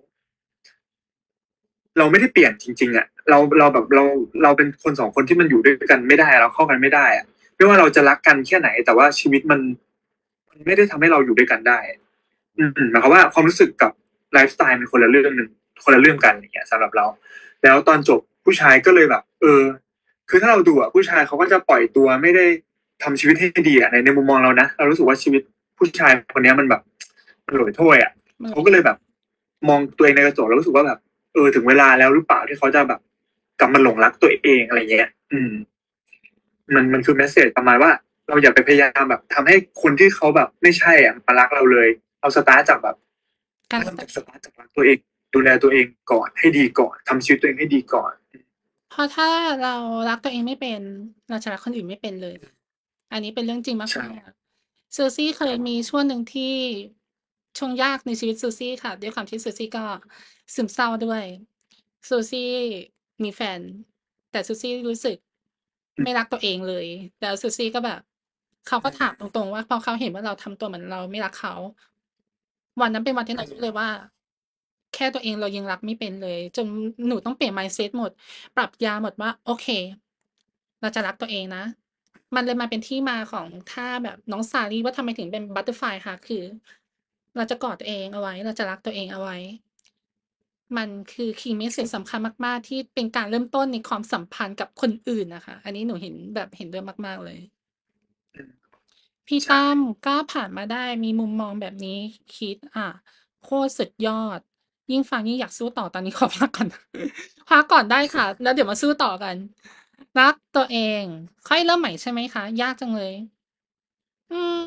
เราไม่ได้เปลี่ยนจริงๆอ่ะเราแบบเราเป็นคนสองคนที่มันอยู่ด้วยกันไม่ได้เราเข้ากันไม่ได้อ่ะไม่ว่าเราจะรักกันแค่ไหนแต่ว่าชีวิตมันไม่ได้ทำให้เราอยู่ด้วยกันได้หมายความว่าความรู้สึกกับไลฟ์สไตล์มันคนละเรื่องหนึ่งคนละเรื่องกันอย่างเงี้ยสำหรับเราแล้วตอนจบผู้ชายก็เลยแบบคือถ้าเราดูอ่ะผู้ชายเขาก็จะปล่อยตัวไม่ได้ทำชีวิตให้ดีอ่ะในมุมมองเรานะเรารู้สึกว่าชีวิตผู้ชายคนนี้มันแบบมันโหลอยถ้วยอ่ะมันเขาก็เลยแบบมองตัวเองในกระจกแล้วรู้สึกว่าแบบถึงเวลาแล้วหรือเปล่าที่เขาจะแบบกลับมาหลงรักตัวเองอะไรเงี้ยมันคือเมสเสจประมาณว่าเราอย่าไปพยายามแบบทำให้คนที่เขาแบบไม่ใช่อ่ะมารักเราเลยเอาสตาร์ทจากแบบการเริ่มจากสตาร์ทจากรักตัวเองดูแลตัวเองก่อนให้ดีก่อนทำชีวิตตัวเองให้ดีก่อนเพราะถ้าเรารักตัวเองไม่เป็นเราจะรักคนอื่นไม่เป็นเลย อันนี้เป็นเรื่องจริงใช่มากๆซูซี่เคยมีช่วงหนึ่งที่ช่วงยากในชีวิตซูซี่ค่ะด้วยความที่ซูซี่ก็ซึมเศร้าด้วยซูซี่มีแฟนแต่ซูซี่รู้สึกไม่รักตัวเองเลยแล้วซูซี่ก็แบบเขาก็ถามตรงๆว่าพอเขาเห็นว่าเราทำตัวเหมือนเราไม่รักเขาวันนั้นเป็นวันที่หนูรู้เลยว่าแค่ตัวเองเรายังรักไม่เป็นเลยจนหนูต้องเปลี่ยน mindset หมด ปรับยาหมดว่าโอเคเราจะรักตัวเองนะมันเลยมาเป็นที่มาของท่าแบบน้องสาลี่ว่าทำไมถึงเป็นบัตเตอร์ฟลายค่ะคือเราจะกอดตัวเองเอาไว้เราจะรักตัวเองเอาไว้มันคือ key message สำคัญมากๆที่เป็นการเริ่มต้นในความสัมพันธ์กับคนอื่นนะคะอันนี้หนูเห็นแบบเห็นด้วยมากๆเลยพี่ใช่ตั้มกล้าผ่านมาได้มีมุมมองแบบนี้คิดโคตรสุดยอดยิ่งฟังยิ่งอยากสู้ต่อตอนนี้ขอพักก่อนพักก่อนได้ค่ะแล้วเดี๋ยวมาสู้ต่อกัน รักตัวเองค่อยเริ่มใหม่ใช่ไหมคะยากจังเลยอืม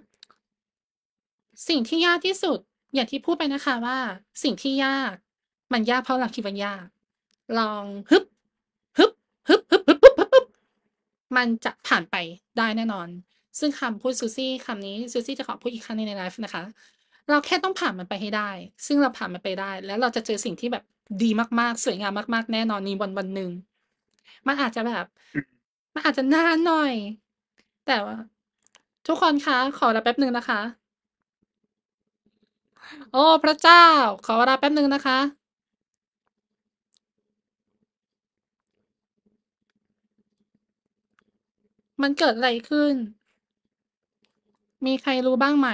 สิ่งที่ยากที่สุดอย่างที่พูดไปนะคะว่าสิ่งที่ยากมันยากเพราะเราคิดว่ายากลองฮึบฮึบฮึบฮึบฮึบฮึบฮึบฮึบมันจะผ่านไปได้แน่นอนซึ่งคำพูดซูซี่คำนี้ซูซี่จะขอพูดอีกครั้งหนึ่งในไลฟ์นะคะเราแค่ต้องผ่านมันไปให้ได้ซึ่งเราผ่านมันไปได้แล้วเราจะเจอสิ่งที่แบบดีมากๆสวยงามมากๆแน่นอนในวันหนึ่ง มันอาจจะแบบมันอาจจะนานหน่อยแต่ว่าทุกคนคะขอเวลาแป๊บหนึ่งนะคะโอ้พระเจ้าขอเวลาแป๊บหนึ่งนะคะมันเกิดอะไรขึ้นมีใครรู้บ้างไหม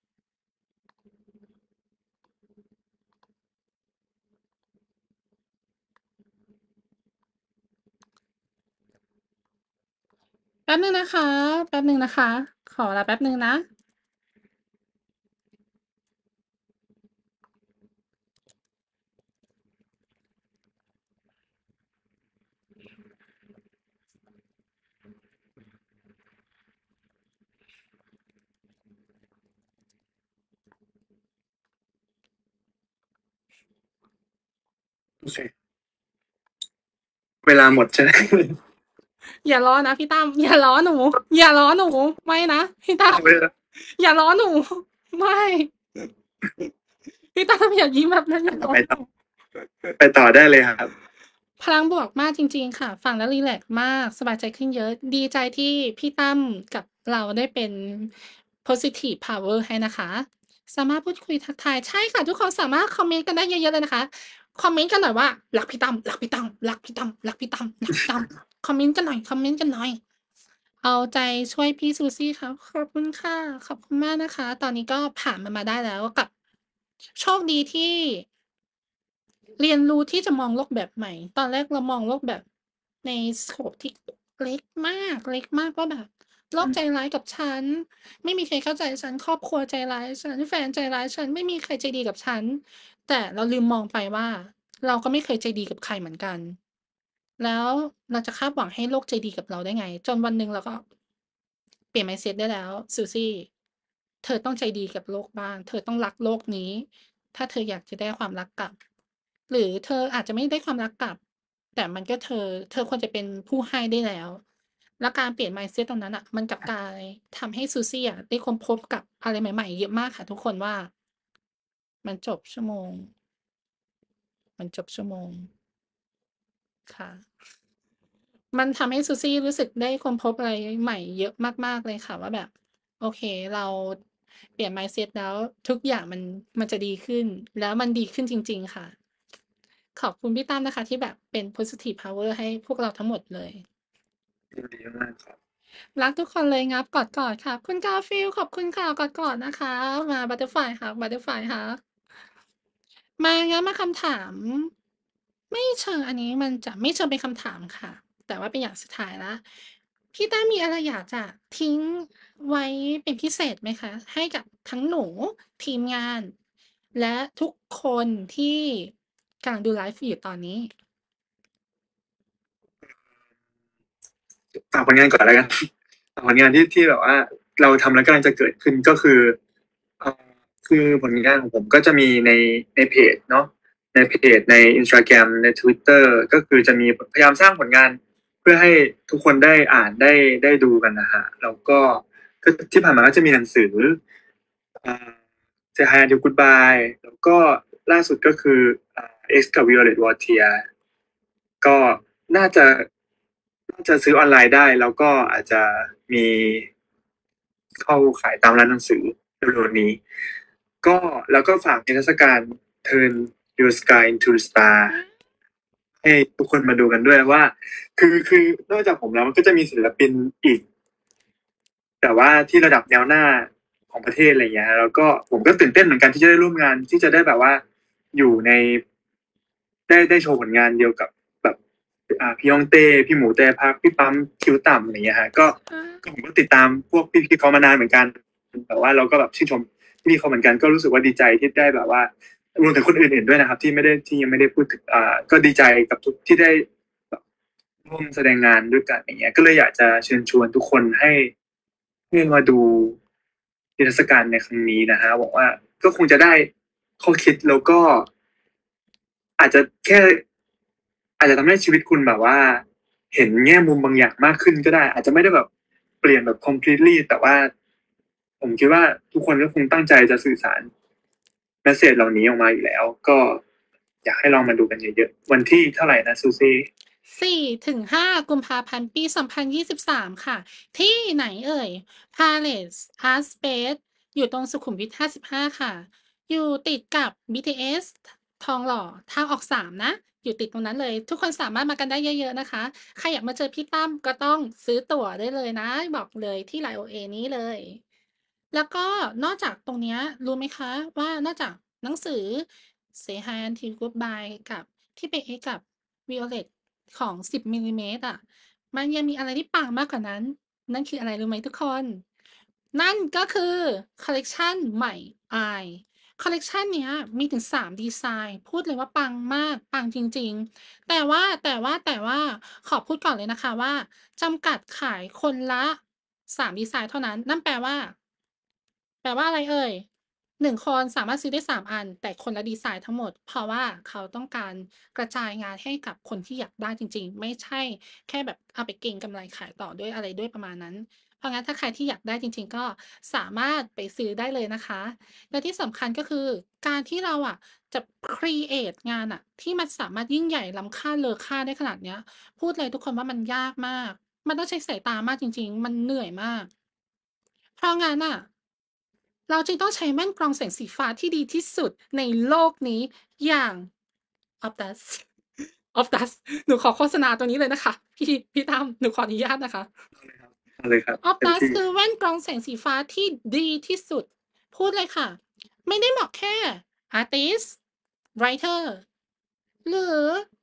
แป๊บหนึ่งนะคะแป๊บหนึ่งนะคะขอเวลาแป๊บหนึ่งนะโอเคเวลาหมดใช่ไหมอย่าล้อนะพี่ตั้มอย่าล้อหนูอย่าล้อหนูไม่นะพี่ตั้มเอาไปเลยอย่าล้อหนูไม่พี่ตั้มอย่ายิ้มแบบนั้นอย่าล้อหนูไปต่อได้เลยครับพลังบวกมากจริงๆค่ะฟังแล้วรีแลกซ์มากสบายใจขึ้นเยอะดีใจที่พี่ตั้มกับเราได้เป็น positive power ให้นะคะสามารถพูดคุยทักทายใช่ค่ะทุกคนสามารถคอมเมนต์กันได้เยอะๆเลยนะคะคอมเมนต์กันหน่อยว่ารักพี่ตั้มรักพี่ตั้มรักพี่ตั้มรักพี่ตั้มรักพี่ตั้มคอมเมนต์กันหน่อยคอมเมนต์กันหน่อยเอาใจช่วยพี่ซูซี่ค่ะขอบคุณค่ะขอบคุณมากนะคะตอนนี้ก็ผ่านมันมาได้แล้วกับโชคดีที่ เรียนรู้ที่จะมองโลกแบบใหม่ ตอนแรกเรามองโลกแบบในสโคปที่เล็กมาก เล็กมากว่าแบบโลกใจร้ายกับฉัน ไม่มีใครเข้าใจฉัน ครอบครัวใจร้ายฉัน แฟนใจร้ายฉัน ไม่มีใครใจดีกับฉัน แต่เราลืมมองไปว่าเราก็ไม่เคยใจดีกับใครเหมือนกัน แล้วเราจะคาดหวังให้โลกใจดีกับเราได้ไง จนวันหนึ่งเราก็เปลี่ยน mindset ได้แล้วซูซี่เธอต้องใจดีกับโลกบ้างเธอต้องรักโลกนี้ถ้าเธออยากจะได้ความรักกลับหรือเธออาจจะไม่ได้ความรักกลับแต่มันก็เธอควรจะเป็นผู้ให้ได้แล้วแล้วการเปลี่ยน mindset ตรงนั้นอ่ะ มันกลับกลายทำให้ซูซี่อ่ะได้ค้นพบกับอะไรใหม่ๆเยอะมากค่ะทุกคนว่า มันจบชั่วโมง มันจบชั่วโมง ค่ะ มันทำให้ซูซี่รู้สึกได้ค้นพบอะไรใหม่เยอะมากๆเลยค่ะว่าแบบ โอเค เราเปลี่ยน mindset แล้วทุกอย่างมันจะดีขึ้น แล้วมันดีขึ้นจริง ๆ ค่ะ ขอบคุณพี่ตั้มนะคะที่แบบเป็น positive power ให้พวกเราทั้งหมดเลยยินดีมากครับรักทุกคนเลยงับกอดๆค่ะ คุณกาฟิลขอบคุณค่ะกอดๆนะคะ มาบัตเตอร์ฟลายค่ะบัตเตอร์ฟลายค่ะ มางั้นมาคำถาม ไม่เชิงอันนี้มันจะไม่เชิงเป็นคำถามค่ะ แต่ว่าเป็นอย่างสุดท้ายแล้วพี่ต้ามีอะไรอยากจะทิ้งไว้เป็นพิเศษไหมคะ ให้กับทั้งหนูทีมงาน และทุกคนที่กำลังดูไลฟ์อยู่ตอนนี้ฝากผลงานก่อนแล้วกันฝากผลงานที่แบบว่าเราทำแล้วกำลังจะเกิดขึ้นก็คือเอ่อคือผลงานของผมก็จะมีในเพจเนาะในเพจใน Instagram ใน Twitter ก็คือจะมีพยายามสร้างผลงานเพื่อให้ทุกคนได้อ่านได้ดูกันนะฮะแล้วก็ที่ผ่านมาก็จะมีหนังสือเอ่อ Say Hi and Goodbye แล้วก็ล่าสุดก็คือX กับ Violet Voltaire ก็น่าจะน่าจะซื้อออนไลน์ได้แล้วก็อาจจะมีเข้าขายตามร้านหนังสือเร็วๆนี้ก็แล้วก็ฝากนิทรรศการ Turn Your Sky into the Star ให้ทุกคนมาดูกันด้วยว่าคือนอกจากผมแล้วมันก็จะมีศิลปินอีก แต่ว่าที่ระดับแนวหน้าของประเทศอะไรเงี้ยแล้วก็ผมก็ตื่นเต้นเหมือนกันที่จะได้ร่วมงานที่จะได้แบบว่าอยู่ในได้โชว์ผลงานเดียวกับแบบพี่ยองเต้พี่หมูเต้พักพี่ปั๊มคิวต่ำอะไรเงี้ยฮะก็ผมก็ติดตามพวกพี่เขามานานเหมือนกันแต่ว่าเราก็แบบชื่นชมพี่เขาเหมือนกันก็รู้สึกว่าดีใจที่ได้แบบว่ารวมถึงคนอื่นๆด้วยนะครับที่ยังไม่ได้พูดถึงก็ดีใจกับทุกที่ได้ร่วมแสดงงานด้วยกันอย่างเงี้ยก็เลยอยากจะเชิญชวนทุกคนให้มาดูนิทรรศการในครั้งนี้นะฮะบอกว่าก็คงจะได้ข้อคิดแล้วก็อาจจะแค่อาจจะทำให้ชีวิตคุณแบบว่า เห็นแง่มุมบางอย่างมากขึ้นก็ได้ อาจจะไม่ได้แบบเปลี่ยนแบบ completely แต่ว่าผมคิดว่าทุกคนก็คงตั้งใจจะสื่อสารเมสเซจเหล่านี้ออกมาอยู่แล้ว ก็อยากให้ลองมาดูกันเยอะๆวันที่เท่าไหร่นะซูซี่ 4-5กุมภาพันธ์ปี2023ค่ะ ที่ไหนเอ่ย Palace Art Space อยู่ตรงสุขุมวิท55ค่ะ อยู่ติดกับ BTS ทองหล่อทางออก3นะ อยู่ติดตรงนั้นเลย ทุกคนสามารถมากันได้เยอะๆนะคะ ใครอยากมาเจอพี่ตั้มก็ต้องซื้อตั๋วได้เลยนะ บอกเลยที่ไลน์ OA นี้เลย แล้วก็นอกจากตรงเนี้ยรู้ไหมคะว่านอกจากหนังสือ Say Hi Until Goodbye กับที่เป็น X กับ Violet ของ10มิลลิเมตรอะมันยังมีอะไรที่ปังมากกว่านั้น นั่นคืออะไรรู้ไหมทุกคน นั่นก็คือคอลเลกชันใหม่ Eye คอลเลกชันเนี้ยมีถึง3ดีไซน์พูดเลยว่าปังมากปังจริงๆแต่ว่าขอพูดก่อนเลยนะคะว่าจำกัดขายคนละ3ดีไซน์เท่านั้น นั่นแปลว่าอะไรเอ่ย1คนสามารถซื้อได้3อัน แต่คนละดีไซน์ทั้งหมด เพราะว่าเขาต้องการกระจายงานให้กับคนที่อยากได้จริงๆ ไม่ใช่แค่แบบเอาไปเก็งกำไรขายต่อด้วยอะไรด้วยประมาณนั้น เพราะงั้นถ้าใครที่อยากได้จริงๆก็สามารถไปซื้อได้เลยนะคะ และที่สำคัญก็คือการที่เราอะจะครีเอทงานอะที่มันสามารถยิ่งใหญ่ล้ำค่าเลอค่าได้ขนาดเนี้ย พูดเลยทุกคนว่ามันยากมาก มันต้องใช้สายตามากจริงๆ มันเหนื่อยมาก เพราะงั้นอะเราจึงต้องใช้แว่นกรองแสงสีฟ้าที่ดีที่สุดในโลกนี้อย่าง Optus Optus หนูขอโฆษณาตัวนี้เลยนะคะพี่ตั้มหนูขออนุญาตนะคะเอาเลยครับเต็ม Optus ที่คือแว่นกรองแสงสีฟ้าที่ดีที่สุด พูดเลยค่ะ ไม่ได้เหมาะแค่ Artist Writer หรือ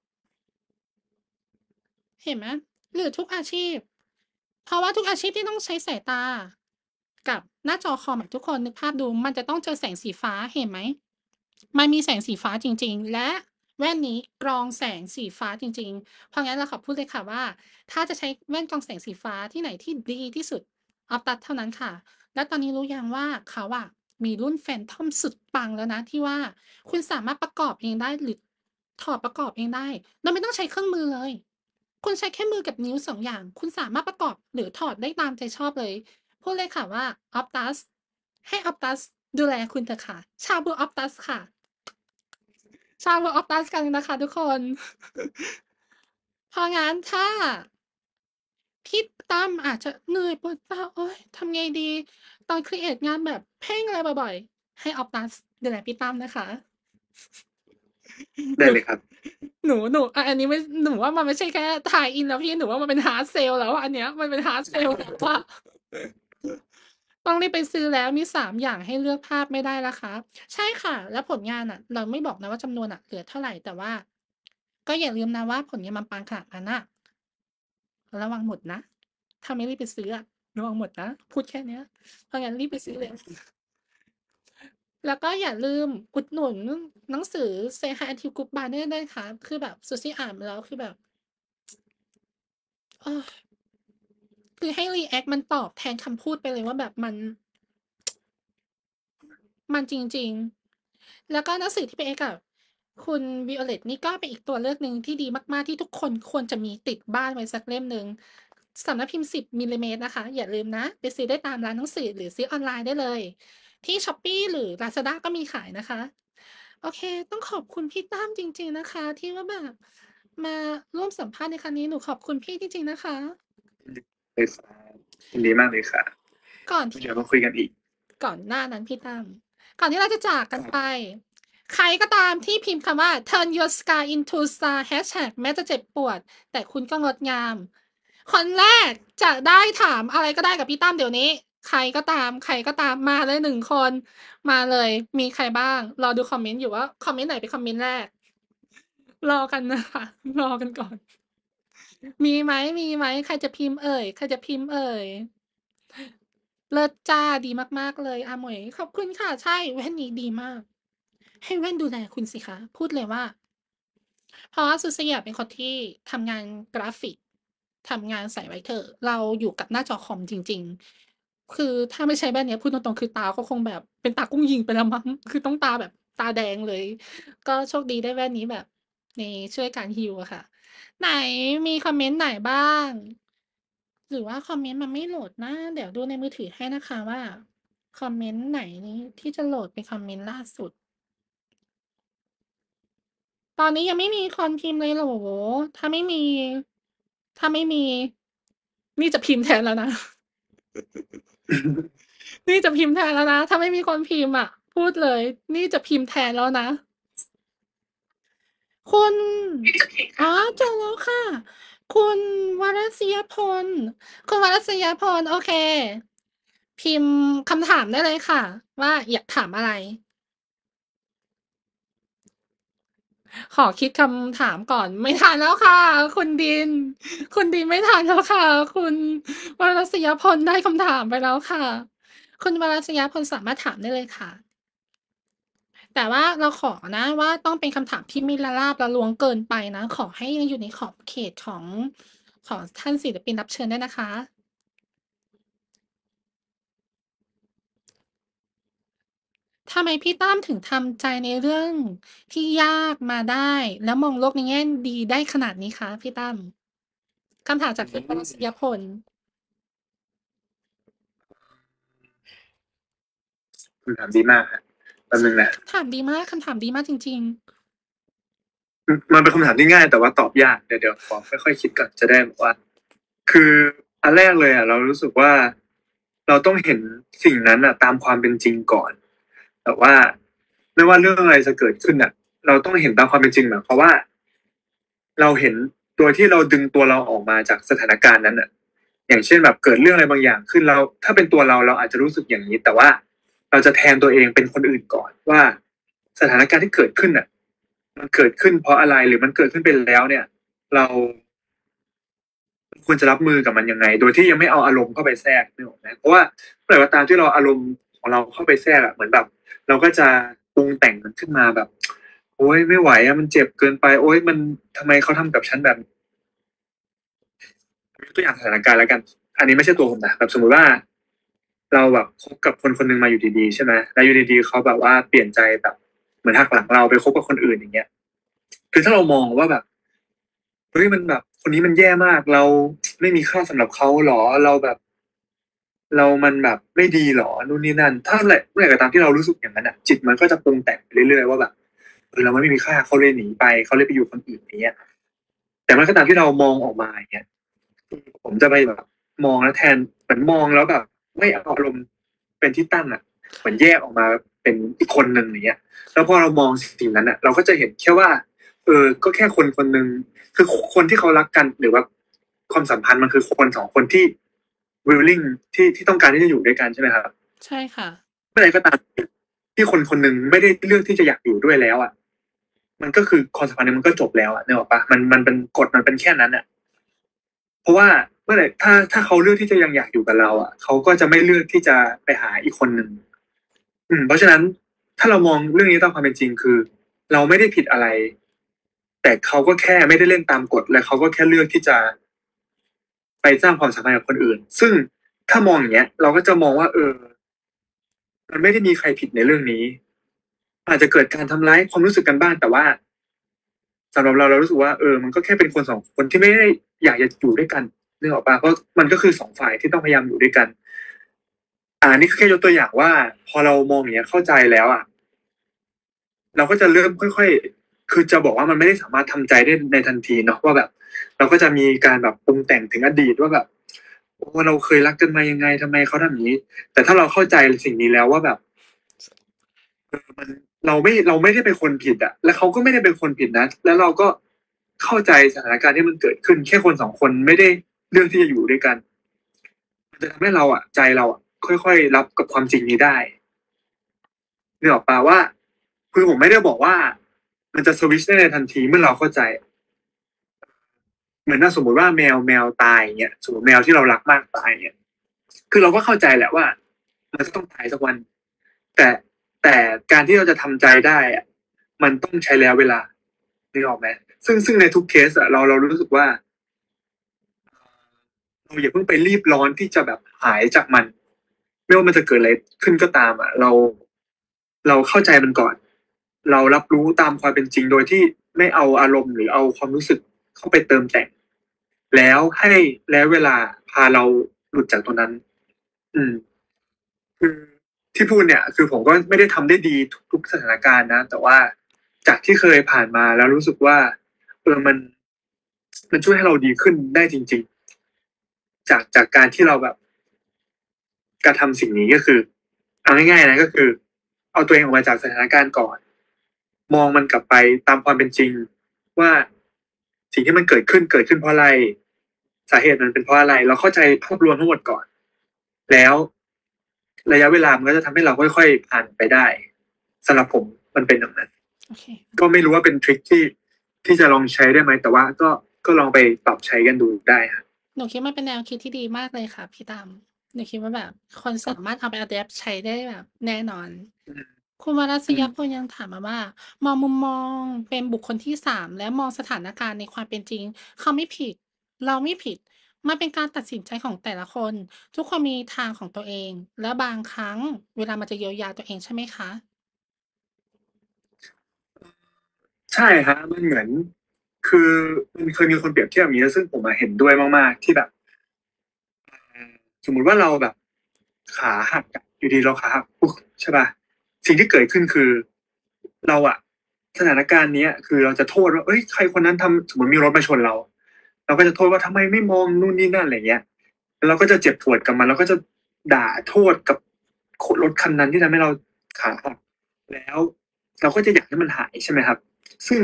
เห็นไหมหรือทุกอาชีพ เพราะว่าทุกอาชีพที่ต้องใช้สายตา กับหน้าจอคอมอะทุกคนนึกภาพดูมันจะต้องเจอแสงสีฟ้าเห็นไหมมันมีแสงสีฟ้าจริงๆและแว่นนี้กรองแสงสีฟ้าจริงๆเพราะงั้นเราขอพูดเลยค่ะว่าถ้าจะใช้แว่นกรองแสงสีฟ้าที่ไหนที่ดีที่สุดOptusเท่านั้นค่ะและตอนนี้รู้ยังว่าเขาอะมีรุ่น Phantom สุดปังแล้วนะที่ว่าคุณสามารถประกอบเองได้หรือถอดประกอบเองได้โดยไม่ต้องใช้เครื่องมือเลยคุณใช้แค่มือกับนิ้ว2อย่าง คุณสามารถประกอบหรือถอดได้ตามใจชอบเลย พูดเลยค่ะว่า Optus ให้ Optus ดูแลคุณเถอะค่ะ ชาว Blue Optus ค่ะ ชาว Blue Optus กันนะคะทุกคน เพราะงั้นถ้าพี่ตั้มอาจจะเหนื่อยปวดตาโอ๊ยทำไงดี ตอนครีเอทงานแบบเพ่งอะไรบ่อยๆ ให้ Optus ดูแลพี่ตั้มนะคะ หนูได้เลยครับอันนี้ไม่หนูว่ามันไม่ใช่แค่ทายอินแล้วพี่หนูว่ามันเป็น hard sell แล้วอะอันเนี้ยมันเป็น hard sell แล้วอะต้องรีบไปซื้อแล้วมี3อย่างให้เลือกภาพไม่ได้แล้วครับใช่ค่ะ แล้วผลงานอะเราไม่บอกนะว่าจำนวนอะเหลือเท่าไรแต่ว่า ก็อย่าลืมนะว่าผลงานมันปังขนาดนั้นน่ะระวังหมดนะ ถ้าไม่รีบไปซื้ออะระวังหมดนะ พูดแค่เนี้ยเพราะงั้นรีบไปซื้อเลย แล้วก็อย่าลืมอุดหนุนหนังสือ Say Hi Until Goodbye ด้วยค่ะ คือแบบ Susie อ่านมาแล้วคือแบบ เออ คือให้รีแอคมันตอบแทนคำพูดไปเลยว่าแบบมันจริงๆ แล้วก็หนังสือที่พี่เอกกับคุณ Violet นี่ก็เป็นอีกตัวเลือกหนึ่งที่ดีมากๆที่ทุกคนควรจะมีติดบ้านไว้สักเล่มหนึ่งสำนักพิมพ์10มิลลิเมตรนะคะ อย่าลืมนะ ไปซื้อได้ตามร้านหนังสือหรือซื้อออนไลน์ได้เลย ที่ Shopee หรือ Lazada ก็มีขายนะคะ โอเค ต้องขอบคุณพี่ตั้มจริงๆนะคะ ที่ว่าแบบมาร่วมสัมภาษณ์ในครั้งนี้หนูขอบคุณพี่จริงๆนะคะเลยครับยินดีมากเลยค่ะก่อนที่เดี๋ยวมาคุยกันอีกก่อนหน้านั้นพี่ตั้มก่อนที่เราจะจากกันไป ใครก็ตามที่พิมพ์คำว่า turn your scar into star hashtag แม้จะเจ็บปวด แต่คุณก็งดงาม คนแรกจะได้ถามอะไรก็ได้กับพี่ตั้มเดี๋ยวนี้ ใครก็ตาม ใครก็ตามมาเลย1 คน มาเลย มีใครบ้าง รอดูคอมเมนต์อยู่ว่าคอมเมนต์ไหนเป็นคอมเมนต์แรก รอกันนะคะ รอกันก่อน มีไหม มีไหม ใครจะพิมพ์เอ่ย ใครจะพิมพ์เอ่ย เลิศจ้า ดีมาก ๆ เลยอาหมวย ขอบคุณค่ะ ใช่ แว่นนี้ดีมาก ให้แว่นดูแลคุณสิคะ พูดเลยว่า เพราะว่าซูซี่อะเป็นคนที่ทำงานกราฟิก ทำงานสายไวท์เถอะ เราอยู่กับหน้าจอคอมจริง ๆ คือถ้าไม่ใช้แว่นเนี้ยพูดตรงๆ คือตาก็คงแบบเป็นตากุ้งยิงไปแล้วมั้ง คือต้องตาแบบตาแดงเลย ก็โชคดีได้แว่นนี้แบบในช่วยการฮีลอะค่ะ ไหนมีคอมเมนต์ไหนบ้าง หรือว่าคอมเมนต์มันไม่โหลดนะ เดี๋ยวดูในมือถือให้นะคะว่า คอมเมนต์ไหนนี้ที่จะโหลดเป็นคอมเมนต์ล่าสุด ตอนนี้ยังไม่มีคนพิมพ์เลยเหรอ ถ้าไม่มี นี่จะพิมพ์แทนแล้วนะ นี่จะพิมพ์แทนแล้วนะ ถ้าไม่มีคนพิมพ์อะพูดเลย นี่จะพิมพ์แทนแล้วนะ คุณ อ๋อ เจอแล้วค่ะ คุณวรัศยพล คุณวรัศยพล โอเค พิมพ์คำถามได้เลยค่ะ ว่าอยากถามอะไร ขอคิดคำถามก่อน ไม่ทันแล้วค่ะ คุณดิน คุณดินไม่ทันแล้วค่ะ คุณวรัศยพลได้คำถามไปแล้วค่ะ คุณวรัศยพลสามารถถามได้เลยค่ะ แต่ว่าเราขอนะว่าต้องเป็นคำถามที่ไม่ละลาบละล้วงเกินไปนะ ขอให้ยังอยู่ในขอบเขตของท่านศิลปินรับเชิญด้วยนะคะ ทำไมพี่ตั้มถึงทำใจในเรื่องที่ยากมาได้ แล้วมองโลกในแง่ดีได้ขนาดนี้คะพี่ตั้ม คำถามจากคุณวรัศยพลคำถามดีมากครับแป๊บนึงนะถามดีมาก คำถามดีมากจริงมันเป็นคำถามที่ง่ายแต่ว่าตอบยาก เดี๋ยวขอค่อยๆคิดก่อนจะได้บอกว่า คืออันแรกเลยอ่ะ เรารู้สึกว่าเราต้องเห็นสิ่งนั้นอ่ะ ตามความเป็นจริงก่อน แต่ว่าไม่ว่าเรื่องอะไรจะเกิดขึ้นอ่ะ เราต้องเห็นตามความเป็นจริงหมายความว่า เราเห็นตัวที่เราดึงตัวเราออกมาจากสถานการณ์นั้นอ่ะ อย่างเช่นแบบเกิดเรื่องอะไรบางอย่างขึ้นเราถ้าเป็นตัวเราอาจจะรู้สึกอย่างนี้ แต่ว่าเราจะแทนตัวเองเป็นคนอื่นก่อนว่าสถานการณ์ที่เกิดขึ้นอ่ะ มันเกิดขึ้นเพราะอะไรหรือมันเกิดขึ้นไปแล้วเนี่ย เราควรจะรับมือกับมันยังไง โดยที่ยังไม่เอาอารมณ์เข้าไปแทรกนึกออกไหมเพราะว่าเมื่อไหร่ก็ตามที่เราอารมณ์ของเราเข้าไปแทรกอะเหมือนแบบ เราก็จะปรุงแต่งมันขึ้นมาแบบ โอ๊ยไม่ไหวอะมันเจ็บเกินไป โอ๊ยมันทำไมเขาทำกับฉันแบบยกตัวอย่างสถานการณ์แล้วกัน อันนี้ไม่ใช่ตัวผมนะแบบสมมุติว่า เราแบบคบกับคนคนหนึ่งมาอยู่ดีๆใช่ไหมแล้วอยู่ดีๆเขาแบบว่าเปลี่ยนใจแบบเหมือนหักหลังเราไปคบกับคนอื่นอย่างเงี้ย คือถ้าเรามองว่าแบบเฮ้ยมันแบบคนนี้มันแย่มากเราไม่มีค่าสำหรับเขาหรอเราแบบเรามันแบบไม่ดีหรอนู่นนี่นั่นถ้าเมื่อไหร่ก็ตามที่เรารู้สึกอย่างนั้นอ่ะจิตมันก็จะปรุงแต่งไปเรื่อยๆว่าแบบเราไม่มีค่าเขาเลยหนีไปเขาเลยไปอยู่คนอื่นอย่างเงี้ยแต่เมื่อไหร่ก็ตามที่เรามองออกมาอย่างเงี้ยผมจะไปแบบมองแล้วแทนเหมือนมองแล้วแบบไม่เอาอารมณ์เป็นที่ตั้งอ่ะเหมือนแยกออกมาเป็นอีกคนหนึ่งอย่างเงี้ยแล้วพอเรามองสิ่งนั้นอ่ะเราก็จะเห็นแค่ว่าก็แค่คนคนหนึ่งคือคนที่เขารักกันหรือว่าความสัมพันธ์มันคือคนสองคนที่ willing ที่ต้องการที่จะอยู่ด้วยกันใช่ไหมครับใช่ค่ะเมื่อไหรก็ตามที่คนคนหนึ่งไม่ได้เลือกที่จะอยากอยู่ด้วยแล้วอ่ะมันก็คือความสัมพันธ์นั้นมันก็จบแล้วอ่ะนึกออกปะมันเป็นกฎมันเป็นแค่นั้นอ่ะเพราะว่าเมื่อไหร่ถ้าเขาเลือกที่จะยังอยากอยู่กับเราอ่ะเขาก็จะไม่เลือกที่จะไปหาอีกคนหนึ่งเพราะฉะนั้นถ้าเรามองเรื่องนี้ตามความเป็นจริงคือเราไม่ได้ผิดอะไรแต่เขาก็แค่ไม่ได้เล่นตามกฎและเขาก็แค่เลือกที่จะไปสร้างความสัมพันธ์กับคนอื่นซึ่งถ้ามองอย่างเงี้ยเราก็จะมองว่ามันไม่ได้มีใครผิดในเรื่องนี้อาจจะเกิดการทำร้ายความรู้สึกกันบ้างแต่ว่าสำหรับเรารู้สึกว่ามันก็แค่เป็นคนสองคนที่ไม่ได้อยากจะอยู่ด้วยกันนึกออกปะเพราะมันก็คือสองฝ่ายที่ต้องพยายามอยู่ด้วยกันนี่คือแค่ยกตัวอย่างว่าพอเรามองอย่างเงี้ยเข้าใจแล้วเราก็จะเริ่มค่อยๆคือจะบอกว่ามันไม่ได้สามารถทำใจได้ในทันทีเนาะว่าแบบเราก็จะมีการแบบปรุงแต่งถึงอดีตว่าแบบโอ้เราเคยรักกันมายังไงทำไมเขาทำอย่างนี้แต่ถ้าเราเข้าใจสิ่งนี้แล้วว่าแบบมันเราไม่ได้เป็นคนผิดอะและเขาก็ไม่ได้เป็นคนผิดนะแล้วเราก็เข้าใจสถานการณ์ที่มันเกิดขึ้นแค่คนสองคนไม่ได้เลือกที่จะอยู่ด้วยกันมันจะทำให้เราใจเราค่อยๆรับกับความจริงนี้ได้นึกออกปะว่าคือผมไม่ได้บอกว่ามันจะสวิตช์ได้ในทันทีเมื่อเราเข้าใจเหมือนถ้าสมมติว่าแมวตายเนี่ยสมมติแมวที่เรารักมากตายเนี่ยคือเราก็เข้าใจแหละว่ามันจะต้องตายสักวัน แต่แต่การที่เราจะทำใจได้อะมันต้องใช้ระยะเวลานึกออกไหมซึ่งในทุกเคสเรารู้สึกว่าเราอย่าเพิ่งไปรีบร้อนที่จะแบบหายจากมันไม่ว่ามันจะเกิดอะไรขึ้นก็ตามเราเข้าใจมันก่อนเรารับรู้ตามความเป็นจริงโดยที่ไม่เอาอารมณ์หรือเอาความรู้สึกเข้าไปเติมแต่งแล้วให้แล้วเวลาพาเราหลุดจากตรงนั้นอืม คือที่พูดเนี่ยคือผมก็ไม่ได้ทำได้ดีทุกสถานการณ์นะแต่ว่าจากที่เคยผ่านมาแล้วรู้สึกว่ามันช่วยให้เราดีขึ้นได้จริงๆจากการที่เราแบบกระทำสิ่งนี้ก็คือเอาง่ายๆนะก็คือเอาตัวเองออกมาจากสถานการณ์ก่อนมองมันกลับไปตามความเป็นจริงว่าสิ่งที่มันเกิดขึ้นเพราะอะไรสาเหตุมันเป็นเพราะอะไรเราเข้าใจภาพรวมทั้งหมดก่อนแล้วระยะเวลามันก็จะทำให้เราค่อยๆผ่านไปได้สำหรับผมมันเป็นอย่างนั้นโอเคก็ไม่รู้ว่าเป็นทริคที่จะลองใช้ได้ไหมแต่ว่าก็ลองไปปรับใช้กันดูได้ครับหนูคิดว่าเป็นแนวคิดที่ดีมากเลยค่ะพี่ตามหนูคิดว่าแบบคนสามารถเอาไป adapt ใช้ได้แบบแน่นอนอืมคุณวรัสอืมยพลยังถามมาว่ามองมุมมองเป็นบุคคลที่สามและมองสถานการณ์ในความเป็นจริงเขาไม่ผิดเราไม่ผิดมันเป็นการตัดสินใจของแต่ละคนทุกคนมีทางของตัวเองและบางครั้งเวลามันจะเยียวยาตัวเองใช่ไหมคะใช่ฮะมันเหมือนคือมันเคยมีคนเปรียบเทียบอย่างนี้ซึ่งผมเห็นด้วยมากๆที่แบบสมมุติว่าเราแบบขาหักอยู่ดีเราขาหักปุ๊บใช่ป่ะสิ่งที่เกิดขึ้นคือเราสถานการณ์เนี้ยคือเราจะโทษว่าเอ้ยใครคนนั้นทำสมมติมีรถมาชนเราก็จะโทษว่าทำไมไม่มองนู่นนี่นั่นอะไรเงี้ยแล้วเราก็จะเจ็บปวดกับมันเราก็จะด่าโทษกับรถคันนั้นที่ทำให้เราขาหักแล้วเราก็จะอยากให้มันหายใช่ไหมครับซึ่ง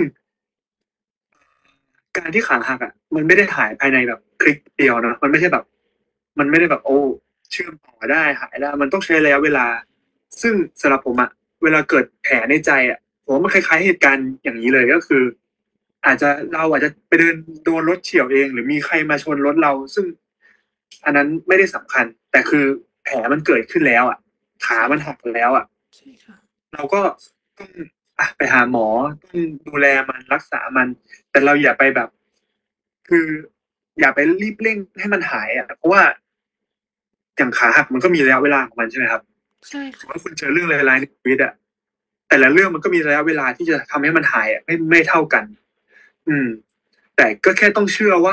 การที่ขาหักมันไม่ได้หายภายในแบบคลิกเดียวเนาะมันไม่ใช่แบบมันไม่ได้แบบโอ้เชื่อมต่อได้หายได้มันต้องใช้ระยะเวลาซึ่งสำหรับผมเวลาเกิดแผลในใจผมว่ามันคล้ายๆเหตุการณ์อย่างนี้เลยก็คือเราอาจจะไปเดินโดนรถเฉี่ยวเองหรือมีใครมาชนรถเราซึ่งอันนั้นไม่ได้สำคัญแต่คือแผลมันเกิดขึ้นแล้วขามันหักแล้วใช่ค่ะเราก็ต้องไปหาหมอต้องดูแลมันรักษามันแต่เราอย่าไปแบบคืออย่าไปรีบเร่งให้มันหายเพราะว่าอย่างขาหักมันก็มีระยะเวลาของมันใช่ไหมครับใช่ถือค่ะว่าคุณเจอเรื่องร้ายๆในชีวิตแต่ละเรื่องมันก็มีระยะเวลาที่จะทำให้มันหายไม่เท่ากันอืมแต่ก็แค่ต้องเชื่อว่า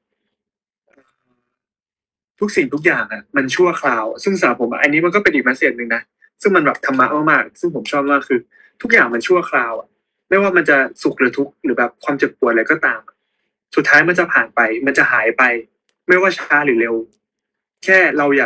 ทุกสิ่งทุกอย่างอ่ะมันชั่วคราวซึ่งสำหรับผมอันนี้มันก็เป็นอีกเมสเสจหนึ่งนะซึ่งมันแบบธรรมะมากๆซึ่งผมชอบมากคือทุกอย่างมันชั่วคราวอ่ะไม่ว่ามันจะสุขหรือทุกข์หรือแบบความเจ็บปวดอะไรก็ตามสุดท้ายมันจะผ่านไปมันจะหายไป ไม่ว่าช้าหรือเร็วแค่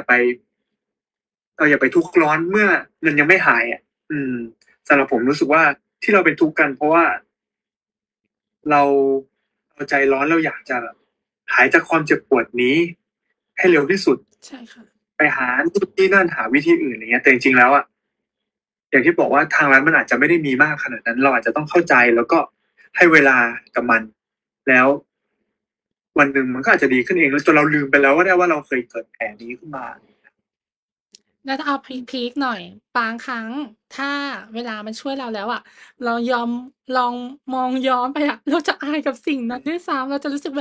เราอย่าไปทุกข์ร้อนเมื่อมันยังไม่หายอ่ะอืมสำหรับผมรู้สึกว่าที่เราเป็นทุกข์กันเพราะว่าเราเราใจร้อนเราอยากจะแบบหายจากความเจ็บปวดนี้ให้เร็วที่สุดใช่ค่ะไปหานู่นนี่นั่นหาวิธีอื่นอย่างเงี้ยแต่จริงๆแล้วอ่ะอย่างที่บอกว่าทางร้านมันอาจจะไม่ได้มีมากขนาดนั้นเราอาจจะต้องเข้าใจแล้วก็ให้เวลากับมันแล้ววันหนึ่งมันก็อาจจะดีขึ้นเองแล้วจนเราลืมไปแล้วว่าได้ว่าเราเคยเกิดแผลนี้ขึ้นมาแล้วถ้าเอาพีคๆหน่อยบางครั้งถ้าเวลามันช่วยเราแล้วอะเรายอมลองมองย้อนไปอะเราจะอายกับสิ่งนั้นด้วยซ้ำเราจะรู้สึกแบบ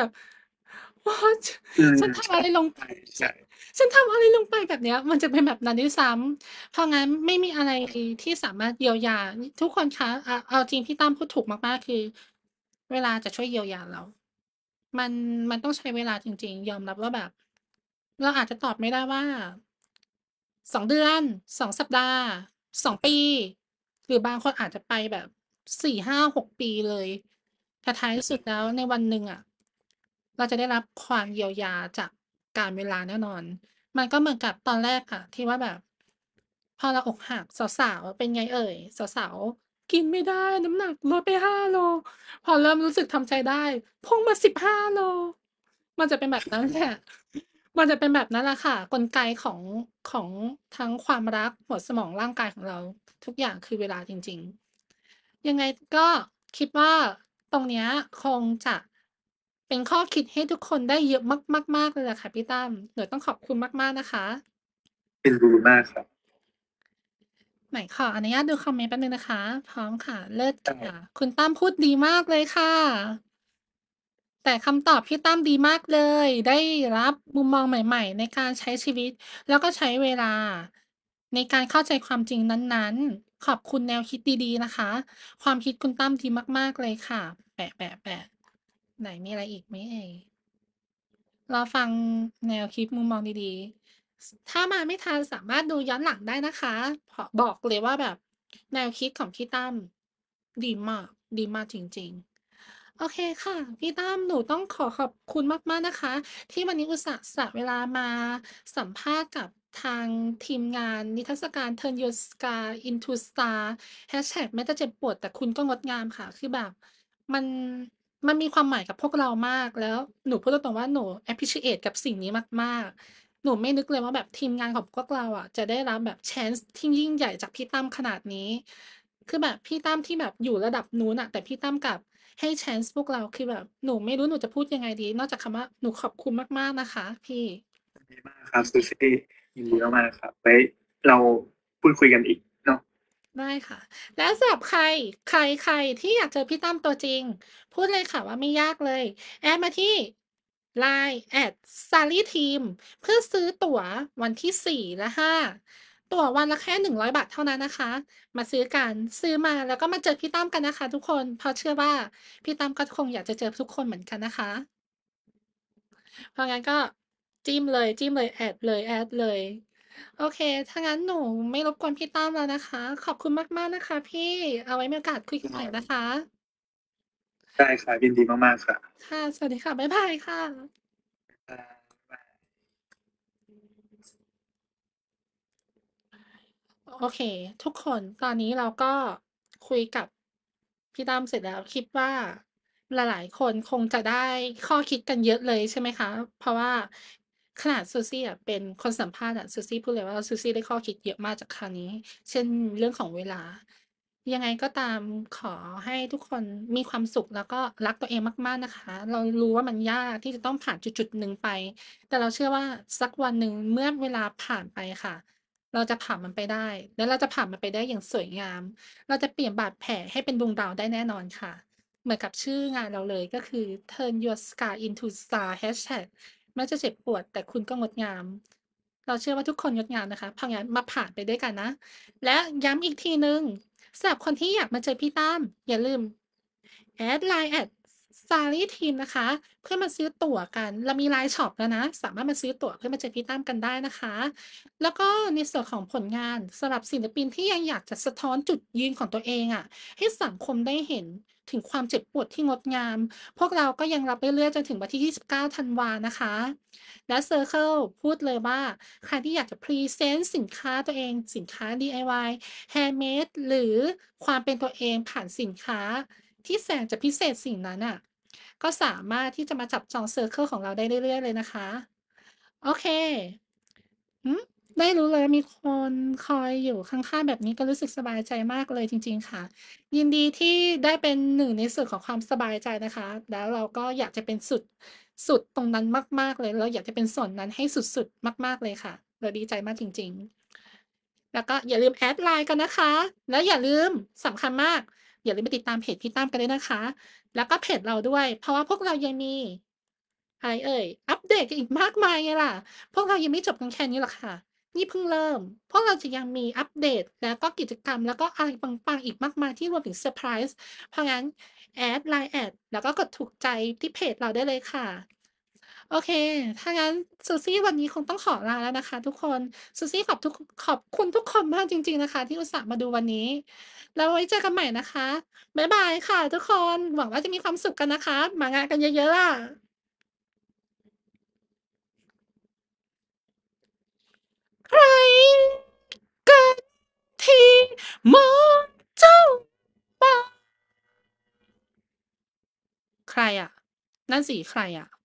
what อืมฉันทำอะไรลงไปใช่ฉใช่ฉันทำอะไรลงไปแบบเนี้ยมันจะเป็นแบบนั้นด้วยซ้ำเพราะงั้นไม่มีอะไรที่สามารถเยียวยาทุกคนคะเอาจริงพี่ตั้มพูดถูกมากๆคือเวลาจะช่วยเยียวยาเรามันมันต้องใช้เวลาจริงๆยอมรับว่าแบบเราอาจจะตอบไม่ได้ว่า 2 เดือน2 สัปดาห์2 ปีหรือบางคนอาจจะไปแบบ4 5 6 ปีเลยแต่ท้ายสุดแล้วในวันหนึ่งอะเราจะได้รับความเยียวยาจากกาลเวลาแน่นอนมันก็เหมือนกับตอนแรกอะที่ว่าแบบพอเราอกหักสาวๆเป็นไงเอ่ยสาวๆกินไม่ได้น้ำหนักลดไป5 โลพอเริ่มรู้สึกทำใจได้พุ่งมา15 โลมันจะเป็นแบบนั้นแหละ มันจะเป็นแบบนั้นแหละค่ะกลไกของทั้งความรักหัวสมองร่างกายของเราทุกอย่างคือเวลาจริงๆยังไงก็คิดว่าตรงเนี้ยคงจะเป็นข้อคิดให้ทุกคนได้เยอะมากๆเลยแหละค่ะพี่ตั้มหนูต้องขอบคุณมากๆนะคะเป็นรูมากครับไหนขออนุญาตดูคอมเมนต์แป๊บนึงนะคะพร้อมค่ะเลิศใช่ค่ะคุณตั้มพูดดีมากเลยค่ะ แต่คำตอบพี่ตั้มดีมากเลย ได้รับมุมมองใหม่ๆในการใช้ชีวิต แล้วก็ใช้เวลาในการเข้าใจความจริงนั้นๆ ขอบคุณแนวคิดดีๆนะคะ ความคิดคุณตั้มดีมากๆเลยค่ะ แปะแปะแปะไหนมีอะไรอีกไหมเอ่ยรอฟังแนวคิดมุมมองดีๆ ถ้ามาไม่ทันสามารถดูย้อนหลังได้นะคะเพราะบอกเลยว่าแบบแนวคิดของพี่ตั้มดีมากดีมากจริงๆ โอเคค่ะพี่ตั้มหนูต้องขอขอบคุณมากๆนะคะที่วันนี้อุตส่าห์สละเวลามาสัมภาษณ์กับทางทีมงานนิทรรศการ Turn Your Scar into Star แฮชแท็กแม้จะเจ็บปวดแต่คุณก็งดงามค่ะคือแบบมันมันมีความหมายกับพวกเรามากแล้วหนูพูดตรงๆว่าหนู appreciate กับสิ่งนี้มากๆหนูไม่นึกเลยว่าแบบทีมงานของพวกเราอะจะได้รับแบบ chance ที่ยิ่งใหญ่จากพี่ตั้มขนาดนี้คือแบบพี่ตั้มที่แบบอยู่ระดับนู้นอะแต่พี่ตั้มกลับ ให้แชนส์พวกเราคือแบบหนูไม่รู้หนูจะพูดยังไงดีนอกจากคำว่าหนูขอบคุณมากๆนะคะพี่ดีมากครับซูซี่ยินดีมากๆครับไว้เราพูดคุยกันอีกเนาะได้ค่ะแล้วสำหรับใครที่อยากเจอพี่ตั้มตัวจริงพูดเลยค่ะว่าไม่ยากเลยแอดมาที่ Line @sallyteam เพื่อซื้อตั๋ววันที่4และ5ตั๋ววันละแค่100 บาทเท่านั้นนะคะมาซื้อกันซื้อมาแล้วก็มาเจอพี่ตั้มกันนะคะทุกคนเพราะเชื่อว่าพี่ตั้มก็คงอยากจะเจอทุกคนเหมือนกันนะคะ เพราะงั้นก็จิ้มเลยแอดเลยโอเคถ้างั้นหนูไม่รบกวนพี่ตั้มแล้วนะคะขอบคุณมากๆนะคะพี่เอาไว้มีโอกาสคุยกันใหม่นะคะได้ครับยินดีมากๆครับค่ะสวัสดีค่ะบ๊ายบายค่ะโอเคทุกคนตอนนี้เราก็คุยกับพี่ตั้มเสร็จแล้วคิดว่าหลายๆคนคงจะได้ข้อคิดกันเยอะเลยใช่ไหมคะเพราะว่าขนาดซูซี่อะเป็นคนสัมภาษณ์อะซูซี่พูดเลยว่าซูซี่ได้ข้อคิดเยอะมากจากคราวนี้เช่นเรื่องของเวลายังไงก็ตามขอให้ทุกคนมีความสุขแล้วก็รักตัวเองมากๆนะคะเรารู้ว่ามันยากที่จะต้องผ่านจุดๆหนึ่งไปแต่เราเชื่อว่าสักวันหนึ่งเมื่อเวลาผ่านไปค่ะ เราจะผ่านมันไปได้และเราจะผ่านมันไปได้อย่างสวยงามเราจะเปลี่ยนบาดแผลให้เป็นดวงดาวได้แน่นอนค่ะเหมือนกับชื่องานเราเลยก็คือ Turn Your Scar into Star Hashtag แม้จะเจ็บปวดแต่คุณก็งดงามเราเชื่อว่าทุกคนงดงามนะคะเพราะงั้นมาผ่านไปด้วยกันนะและย้ำอีกทีหนึ่งสำหรับคนที่อยากมาเจอพี่ตั้มอย่าลืมแอดไลน์ Starry Team นะคะ เพื่อมาซื้อตั๋วกัน เรามี LINE Shop แล้วนะ สามารถมาซื้อตั๋วเพื่อมาเจอพี่ตั้มกันได้นะคะ แล้วก็ในส่วนของผลงานสำหรับศิลปินที่ยังอยากจะสะท้อนจุดยืนของตัวเองอะให้สังคมได้เห็นถึงความเจ็บปวดที่งดงาม พวกเราก็ยังรับเรื่อยๆจนถึงวันที่ 29 ธันวานะคะ และ Circle พูดเลยว่าใครที่อยากจะพรีเซนต์สินค้าตัวเอง สินค้า DIY Handmade หรือความเป็นตัวเองผ่านสินค้าที่แสนจะพิเศษสิ่งนั้นน่ะ ก็สามารถที่จะมาจับจอง Circle ของเราได้เรื่อยๆเลยนะคะ โอเค หือ ได้รู้เลยว่ามีคนคอยอยู่ข้างๆแบบนี้ก็รู้สึกสบายใจมากเลยจริงๆค่ะ ยินดีที่ได้เป็นหนึ่งในส่วนของความสบายใจนะคะ แล้วเราก็อยากจะเป็นสุดตรงนั้นมากๆเลย เราอยากจะเป็นส่วนนั้นให้สุดๆมากๆเลยค่ะ เราดีใจมากจริงๆ แล้วก็อย่าลืมแอด LINE กันนะคะ แล้วอย่าลืมสำคัญมาก อย่าลืมไปติดตามเพจพี่ตั้มกันด้วยนะคะ แล้วก็เพจเราด้วย เพราะว่าพวกเรายังมีอะไรเอ่ย อัปเดตกันอีกมากมายไงล่ะ พวกเรายังไม่จบกันแค่นี้หรอกค่ะ นี่เพิ่งเริ่ม พวกเราจะยังมีอัปเดต แล้วก็กิจกรรม แล้วก็อะไรปังๆ อีกมากมายที่รวมถึงเซอร์ไพรส์ เพราะงั้นแอด LINE แอดแล้วก็กดถูกใจที่เพจเราได้เลยค่ะ โอเค ถ้างั้น Suzy วันนี้คงต้องขอลาแล้วนะคะทุกคน Suzy ขอบคุณทุกคนมากจริงๆนะคะที่อุตส่าห์มาดูวันนี้ แล้วไว้เจอกันใหม่นะคะ บ๊ายบายค่ะทุกคน หวังว่าจะมีความสุขกันนะคะ มางานกันเยอะๆอะใครกันที่มองเจ้ามาใครอะ นั่นสิใครอะ